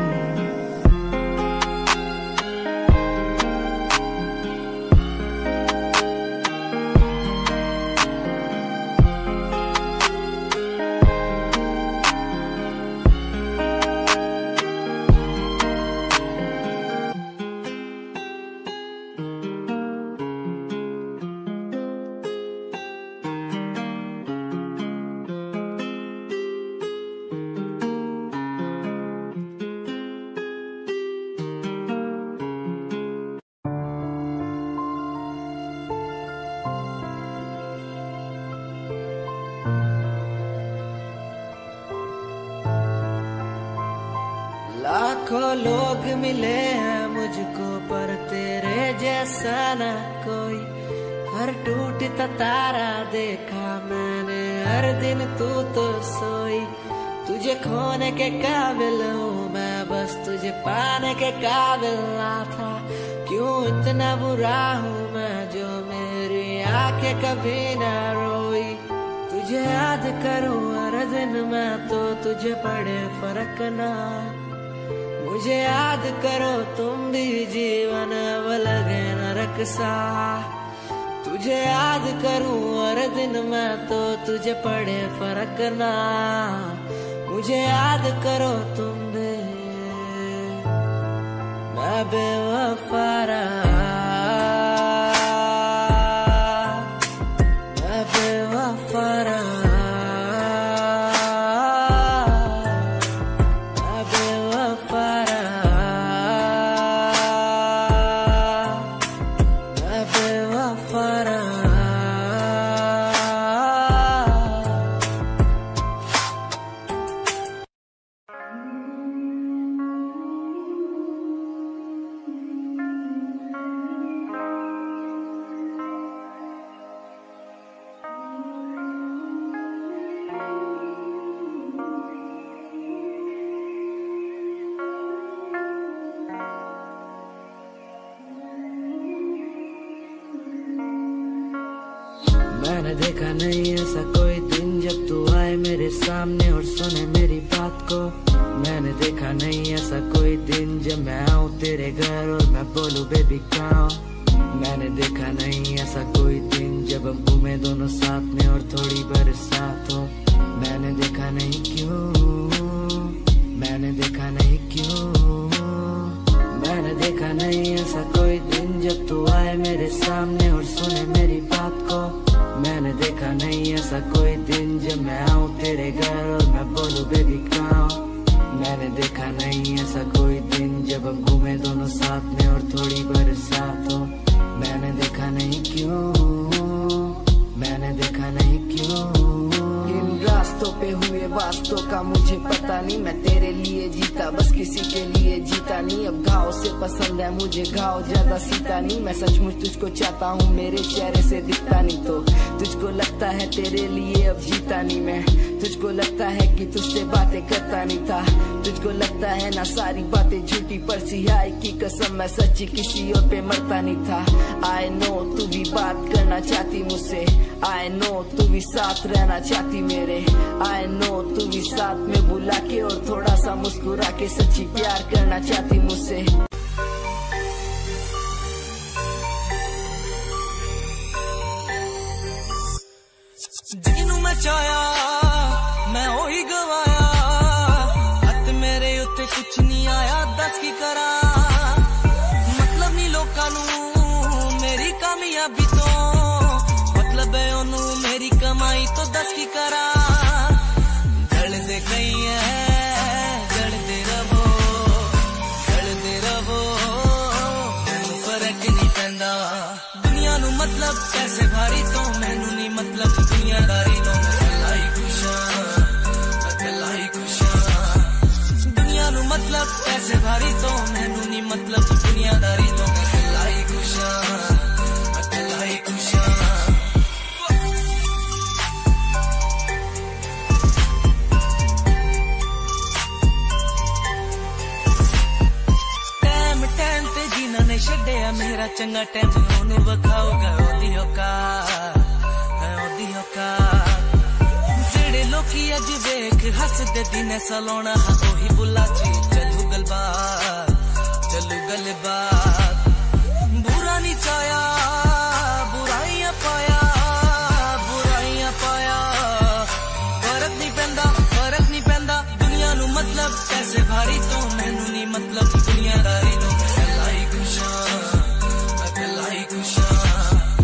लाखों लोग मिले हैं मुझको पर तेरे जैसा ना कोई। हर टूटता तारा देखा मैंने हर दिन तू तो सोई। तुझे खोने के काबिल हूँ मैं, बस तुझे पाने के काबिल ना था। क्यों इतना बुरा हूँ मैं जो मेरी आंखें कभी ना रोई। तुझे याद करूँ हर दिन मैं तो तुझे पड़े फर्क ना। मुझे याद करो तुम भी जीवन अब लगे नरक सा। तुझे याद करूं हर दिन मैं तो तुझे पड़े फर्क ना। मुझे याद करो तुम भी, मैं बेवफा रहा, मैं बेवफा रहा। मैंने देखा नहीं ऐसा कोई दिन जब तू आए मेरे सामने और सुने मेरी बात को। मैंने देखा नहीं ऐसा कोई दिन जब मैं आऊँ तेरे घर और मैं बोलूँ बेबी कहाँ। मैंने देखा नहीं ऐसा कोई दिन जब हम घूमे दोनों साथ में और थोड़ी बरसात हो। मैंने देखा नहीं क्यों, मैंने देखा नहीं क्यों, मैंने देखा नहीं ऐसा कोई दिन जब तू आए मेरे सामने और सुने मेरी बात को। मैंने देखा नहीं ऐसा कोई दिन जब मैं आऊँ तेरे घर और मैं बोलूँ बेबी कहाँ। मैंने देखा नहीं ऐसा कोई दिन जब हम घूमे दोनों साथ में और थोड़ी बरसात हो। मैंने देखा नहीं क्यों, मैंने देखा नहीं क्यों। इन रास्तों पे हुए वास्तों का मुझे पता नहीं, मैं तेरे लिए जीता बस किसी के लिए जीता नहीं। अब घाव से पसंद है मुझे घाव ज्यादा सीता नहीं, मैं सचमुच तुझको चाहता हूँ मेरे चेहरे से दिखता नहीं तो तुझको लगता है तेरे लिए अब जीता नहीं मैं। तुझको लगता है कि तुझसे बातें करता नहीं था, तुझको लगता है ना सारी बातें झूठी पर सिहाई की कसम मैं सच्ची किसी और पे मरता नहीं था। आई नो तू भी बात करना चाहती मुझसे, आई नो तू भी साथ रहना चाहती मेरे, आई नो तू भी साथ में बुला के और थोड़ा सा मुस्कुरा के सच्ची प्यार करना चाहती मुझसे। जिन्नू मैं चाया मैं ओही गवाया, हथ मेरे उत्ते कुछ नहीं आया दस की करा। मतलब नहीं लोकां नू मेरी कामयाबी तो, मतलब है ओनू मेरी कमाई तो दस की करा। जलदे कई है जलदे रवो, जलदे रवो फर्क नहीं पैंदा। दुनिया नू मतलब पैसे भारी तो मैनू नहीं मतलब दुनियादारी तो अकेला ही खुश हां, अकेला ही खुश हां। दुनिया नू मतलब पैसे भारी तो मैनू नहीं मतलब दुनियादारी तो अकेला ही खुश हां, अकेला ही खुश हां। टाइम ते जीना नहीं छड्डिया मेरा चंगा टाइम ओनू वखाऊगा ओदी औकात, ओदी औकात। जेड़े लोकी अज वेख हसदे दिन सलोना ओही बुला ची चलू गलबात, चलू गलबात। बुरा नहीं चाया बुराइयां पाया, बुराइयां पाया। फर्क नहीं पैंदा, फर्क नहीं पैंदा। दुनिया नू मतलब पैसे भारी तो मैनू नहीं मतलब दुनियादारी तो अकेला ही खुश हां, अकेला ही खुश हां।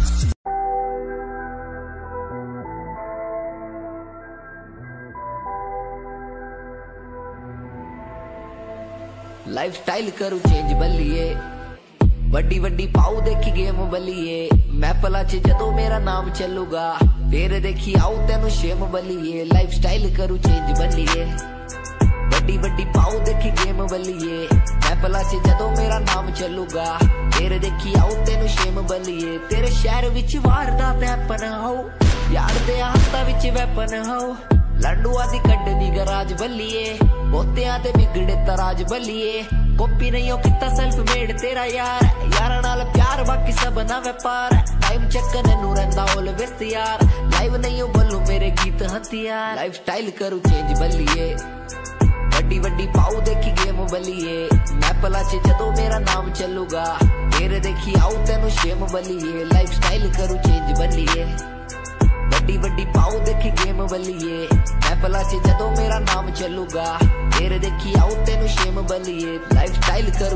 लाइफ स्टाइल करू चेंज बल्लिए, वड्डी वड्डी पाऊ देखी गेम बल्लिए। महफिलां च जदों मेरा नाम चलूगा फिर देखी आऊ तेनू शेम बल्लिए। लाइफ स्टाइल करू चेंज बल्लिए, वड्डी वड्डी पाऊ देखी गेम बल्लिए। महफिलां च जदों मेरा नाम चलूगा फिर देखी आऊ तेनू शेम बल्लिए। तेरे शहर विच वारदात हैपन हो, यार दे हाथां विच वैपन हो। लंडुआ दी कड्डनी गराज बल्लिए, बोतियां ते बिगड़े तराज बल्लिए। कॉपी नहीं हो किता सेल्फ मेड तेरा यार, यारा नाल प्यार बाकी सब ना व्यापार। टाइम चक्कर नू रंदा ऑलवेज यार, लाइव नहीं हो बोलू मेरे गीत हथियार। लाइफ स्टाइल करू चेंज बल्लिए, वड्डी वड्डी पाऊ देखी गेम बल्लिए। महफिलां च जदों मेरा नाम चलूगा फिर देखी आऊ तेनू शेम बल्लिए। लाइफ स्टाइल करू चेंज बल्लिए, वड्डी वड्डी पाऊ देखी गेम बल्लिए। महफिलां च जदों मेरा नाम चलूगा फिर देखी आऊ तेनू शेम बल्लिए। लाइफ स्टाइल करू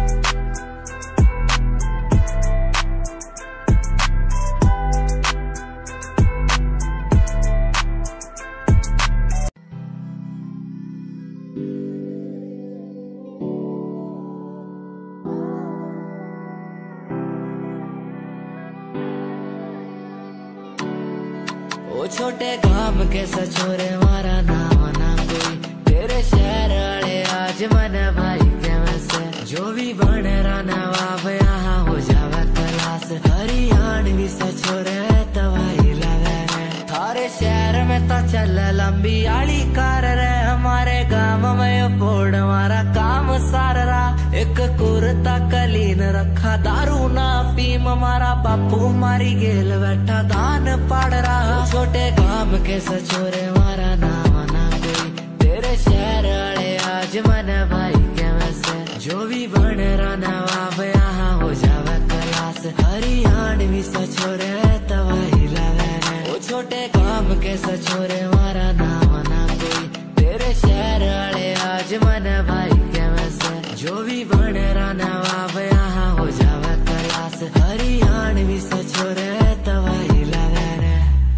ओ छोटे काम के सचोरे मारा नाम ना कोई। तेरे शहर वाले आज मन भाई के वैसे, जो भी बन रहा नवाब यहाँ हो जावे क्लास। हरियाण भी सचोरे तवाई लगे थारे शहर में तो चल लंबी आली कार रे। हमारे गांव में फोड़ हमारा काम सार रहा, एक कुर्ता कलीन रखा, दारू ना फीम मारा बापू मारी गेल बैठा दान पड़ रहा। छोटे काम के सचोरे मारा नाम ना कोई, तेरे शहर वाले आज मन भाई के वैसे, जो भी बन रहा नवाब यहाँ हो जावे क्लास, हरियाणवी सचोरे तबाही लगे। वो छोटे काम के सचोरे मारा नाम ना कोई, तेरे शहर वाले आज मन भाई के वैसे, जो भी बन रहा नवाब यहाँ हो जावे क्लास, हरियाणवी सचोरे तबाही लगे रे।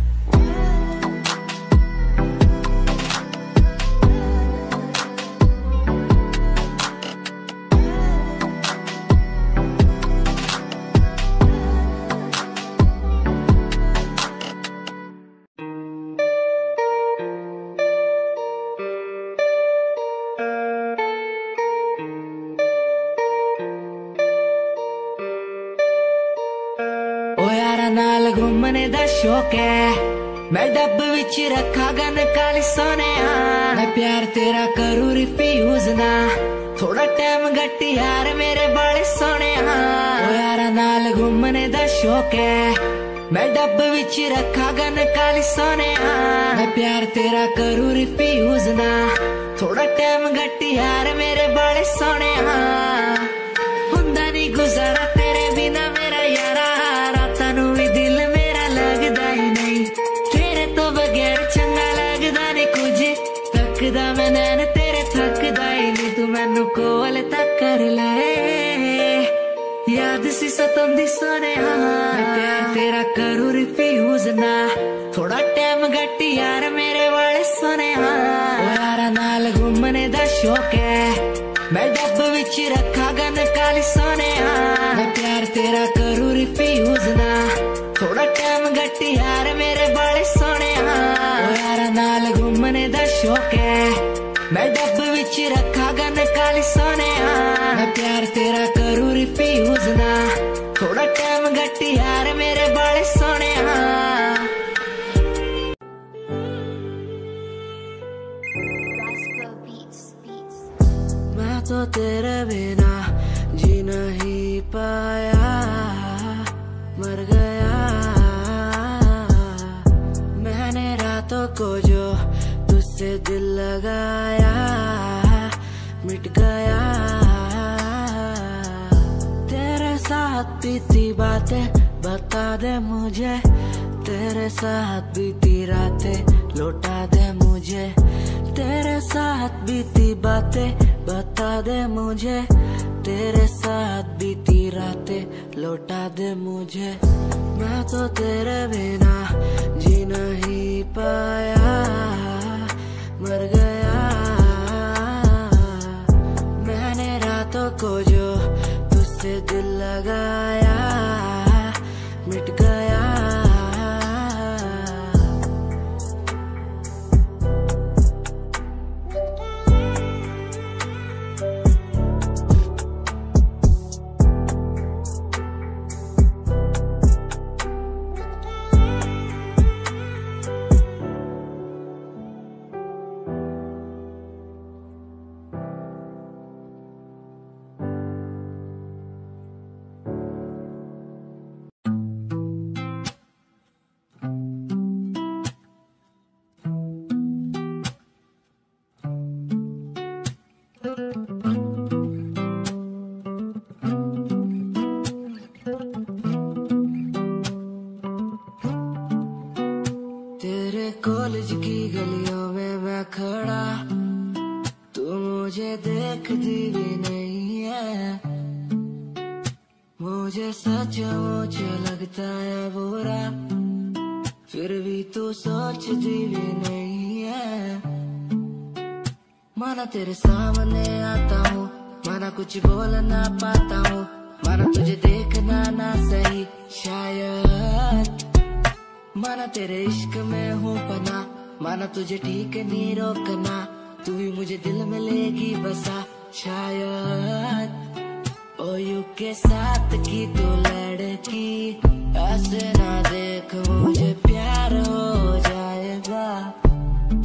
नाल घूमने दा शौक है, मैं डब विच रखा गन काली सोने, मैं प्यार तेरा करूं रिफ्यूज ना, थोड़ा टाइम गट्टी यार मेरे बाले सोने। ओ यारा नाल घूमने दा शौक है, मैं डब विच रखा गन काली सोने, मैं प्यार तेरा करूं रिफ्यूज ना, थोड़ा टाइम गट्टी यार मेरे बाले सोने। हुंदा नहीं गुजारा तेरे बिना मेरा यारा, रातां भी दिल मेरा लगदा ही नहीं, तेरे तो बगैर चंगा लगदा नहीं कुछ, तकदा मैं नैन तेरे थकदा ही नहीं, तू मैनू कोल तक कर ले, याद सी सतांदी सोने। मैं प्यार तेरा करूं रिफ्यूज ना, थोड़ा टाइम गट्टी यार मेरे वाले सोने। यारा नाल घूमने दा शौक है, मैं डब विच रखा गन काली सोने, मैं प्यार तेरा करूं रिफ्यूज ना, थोड़ा टाइम गट्टी यार मेरे बाले सोने। यारा नाल घूमने दा शौक है, मैं डब विच रखा गन काली सोने, मैं प्यार तेरा करूं रिफ्यूज ना, थोड़ा टाइम गट्टी यार मेरे बाले सोने। मैं तो तेरे बिना जी नहीं पाया, मर गया मैंने रातों को जो तुझसे दिल लगाया, मिट गया तेरे साथ बीती बातें बता दे मुझे, तेरे साथ बीती रातें लौटा दे मुझे, तेरे साथ बीती बातें बता दे मुझे, तेरे साथ बीती रातें लौटा दे मुझे। मैं तो तेरे बिना जी नहीं पाया, मर गया मैंने रातों को जो तुझसे दिल लगाया, मिट गया कॉलेज की गलियों में मैं खड़ा, तू मुझे देखती भी नहीं है, मुझे सचमुच लगता है बुरा, फिर भी तू सोचती भी नहीं है। माना तेरे सामने आता हूँ, माना कुछ बोल ना पाता हूँ, माना तुझे देखना ना सही शायद, माना तेरे इश्क में हूँ फना, माना तुझे ठीक नहीं रोकना, तू भी मुझे दिल में लेगी बसा शायद। ओ यू के साथ की तू लड़की, ऐसे ना देख मुझे प्यार हो जाएगा।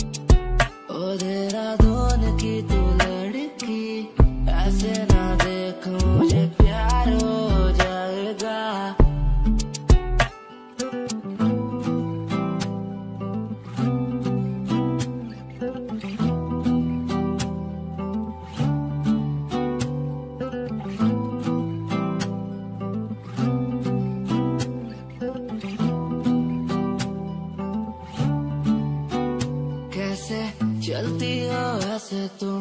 ओ देहरादून की तू लड़की, ऐसे ना देख तुम।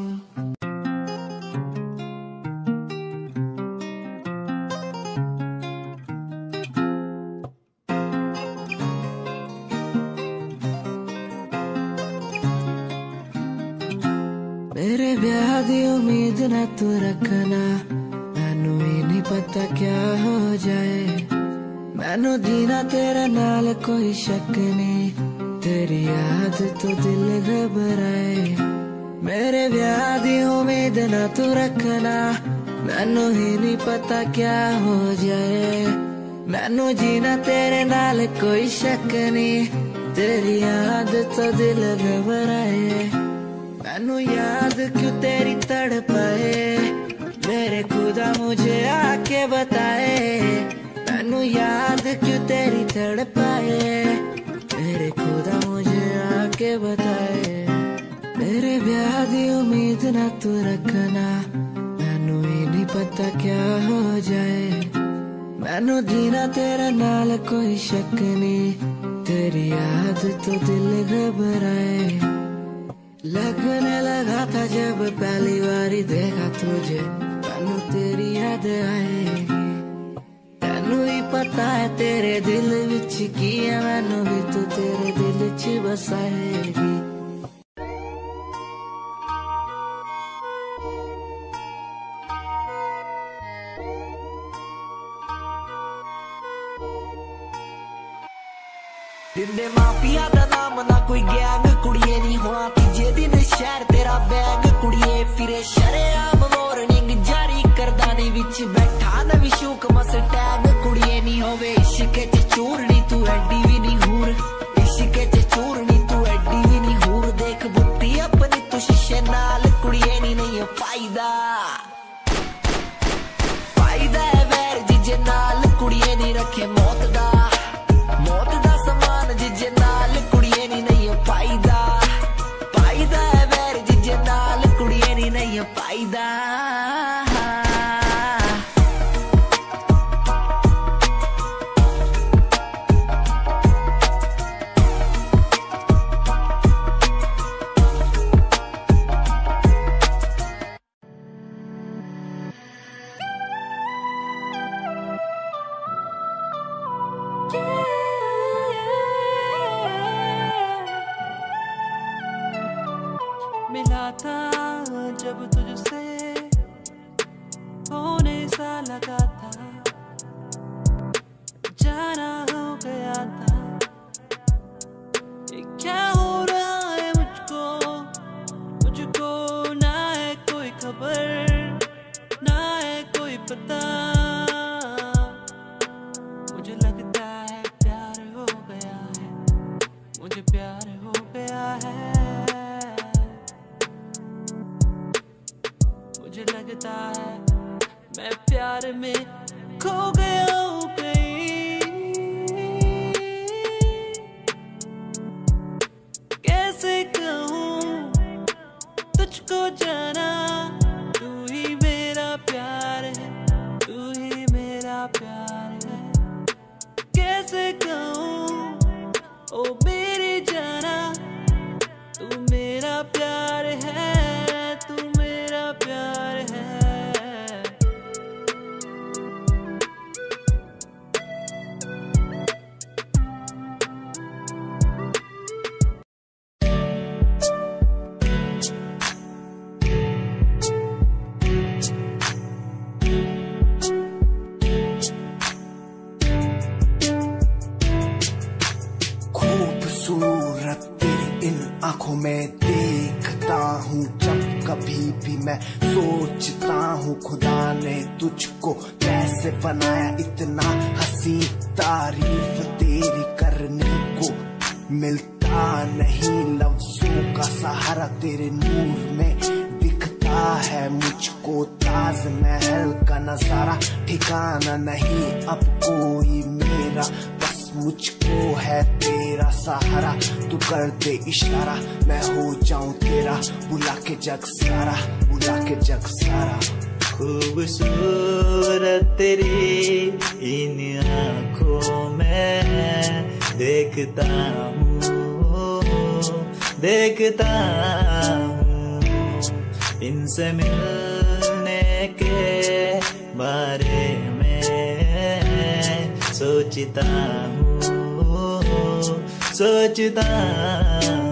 मेरे ब्याह दी उम्मीद ना तू रखना, मैनू ही नहीं पता क्या हो जाए। मैनू जीना तेरे नाल कोई शक नहीं, तेरी याद तो दिल घबराए। मेरे ब्याह दी उम्मीद ना तू रखना, मैनू ही नहीं पता क्या हो जाए। मैनू जीना तेरे नाल कोई शक नहीं, तेरी याद तो दिल घबराए। मैनू याद क्यों तेरी तड़पाए, मेरे खुदा मुझे आके बताए। मैनू याद क्यों तेरी तड़पाए, मेरे खुदा मुझे आके बताए। मेरे ब्याह दी उम्मीद ना तू रखना, मैनू ही नहीं पता क्या हो जाए। मैनू जीना तेरे नाल कोई शक नहीं, तेरी याद तो दिल घबराए। लगने लगा था जब पहली बारी देखा तुझे, मैनू तेरी याद आएगी। तेनू ही पता है तेरे दिल विच की है, मैनू भी तू तेरे दिल च बसाएगी। दिंदे माफिया दा नाम ना कोई गैंग, कुड़िए नहीं होना तीजे दिन शहर तेरा बैग। कुड़िए फिरे शरेआम वार्निंग जारी करदा नहीं, विच बैठा नवी शूक मस टैग। कुड़िए नहीं होवे इश्क च चूरनी, तू एडी भी नहीं हूर। इश्क च चूरनी तू एडी भी नहीं हूर। देख बुत्ती अपनी तू शीशे नाल, कुड़िए नहीं है फायदा। फायदा है वैर जिजे नाल, कुड़िए नहीं रखे मौत दा। मौत दा समान जिजे नाल, कुड़िए नहीं है फायदा। फायदा है वैर जिजे नाल, कुड़िए नहीं है फायदा। मिला था जब तुझसे होने सा लगा था, जाना हो गया था। ये क्या हो रहा है मुझको, मुझको ना है कोई खबर, ना है कोई पता। मुझे लगता है प्यार हो गया है, मुझे प्यार हो गया है। मुझे लगता है मैं प्यार में खो गया हूँ कहीं। कैसे कहूँ तुझको जाना, तू ही मेरा प्यार है, तू ही मेरा प्यार है। कैसे कहूँ ओ मेरी जाना, तू मेरा प्यार है, तू मेरा प्यार है। खूबसूरत तेरी इन आंखों में देखता हूँ जब कभी भी मैं सोचता हूँ, खुदा ने तुझको कैसे बनाया इतना हंसी। तारीफ तेरी करने को मिलता नहीं, लफ्जों का सहारा तेरे नूर में दिखता है मुझको। ताजमहल का नजारा ठिकाना नहीं अब कोई मेरा, बस मुझको है तेरा सहारा। तू कर दे इशारा, मैं हो जाऊं तेरा, बुला के जग सारा, बुला के जग सारा। खूबसूरत तेरी इन आँखों में देखता हूँ, देखता हूँ। इनसे मिलने के बारे में सोचता हूँ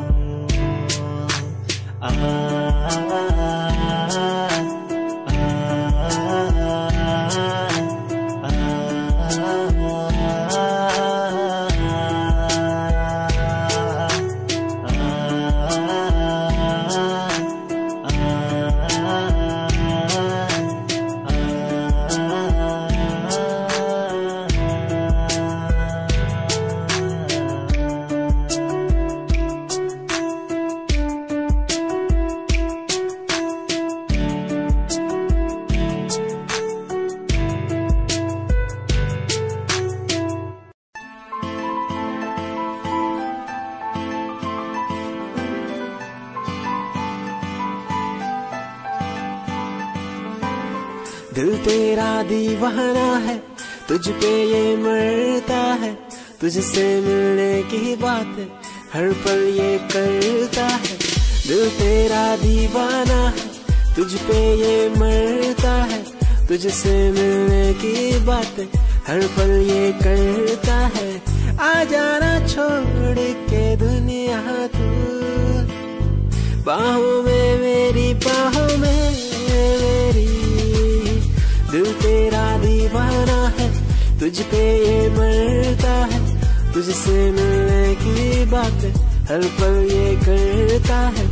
दिल तेरा दीवाना है, तुझ पे ये मरता है, तुझसे मिलने की बात हर पल ये करता है। दिल तेरा दीवाना है, तुझ पे ये मरता है, तुझसे मिलने की बात हर पल ये करता है। आ जाना छोड़ के दुनिया तू, बाहों में मेरी बाहों में मेरी। दिल तेरा दीवाना है, तुझ पे ये मरता है, तुझसे मिलने की बात हर पल ये करता है।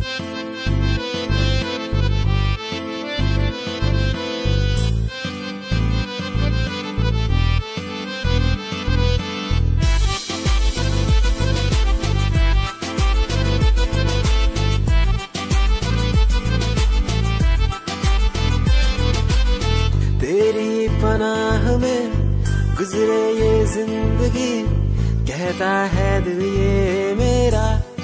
तेरी पनाह में गुजरे ये जिंदगी, कहता है दिल ये मेरा।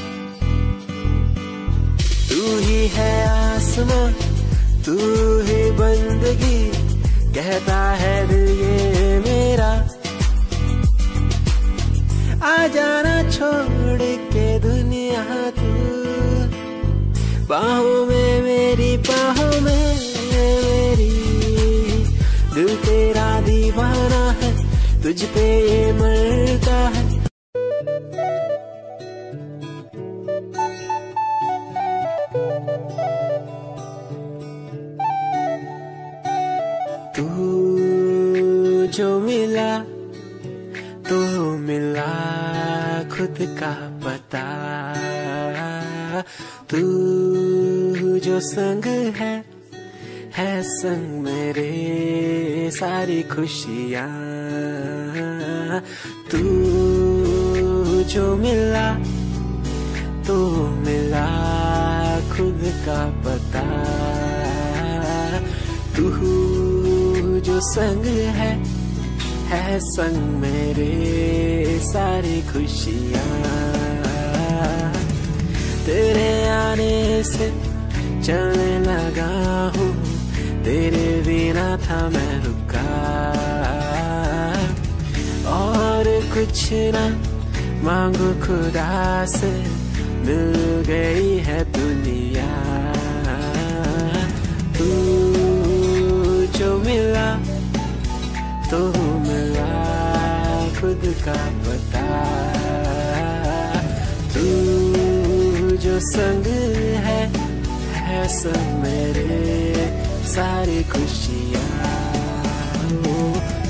तू ही है आसमां, तू ही बंदगी, कहता है दिल ये मेरा। आ जाना छोड़ के दुनिया तू, बाहों में मेरी बाहों में मेरी। दिल तेरा दीवाना है, तुझ पे ये मरता है। तू जो मिला तो मिला खुद का पता, तू जो संग है संग मेरे सारी खुशियाँ। तू जो मिला तो मिला खुद का पता, तू जो संग है संग मेरे सारी खुशियाँ। तेरे आने से चलने लगा हूँ, तेरे बिना था मैं रुका। और कुछ ना मांगू खुदा से, मिल गई है दुनिया। तू जो मिला तो मिला खुद का पता, तू जो संग है संग मेरे सारी खुशियाँ।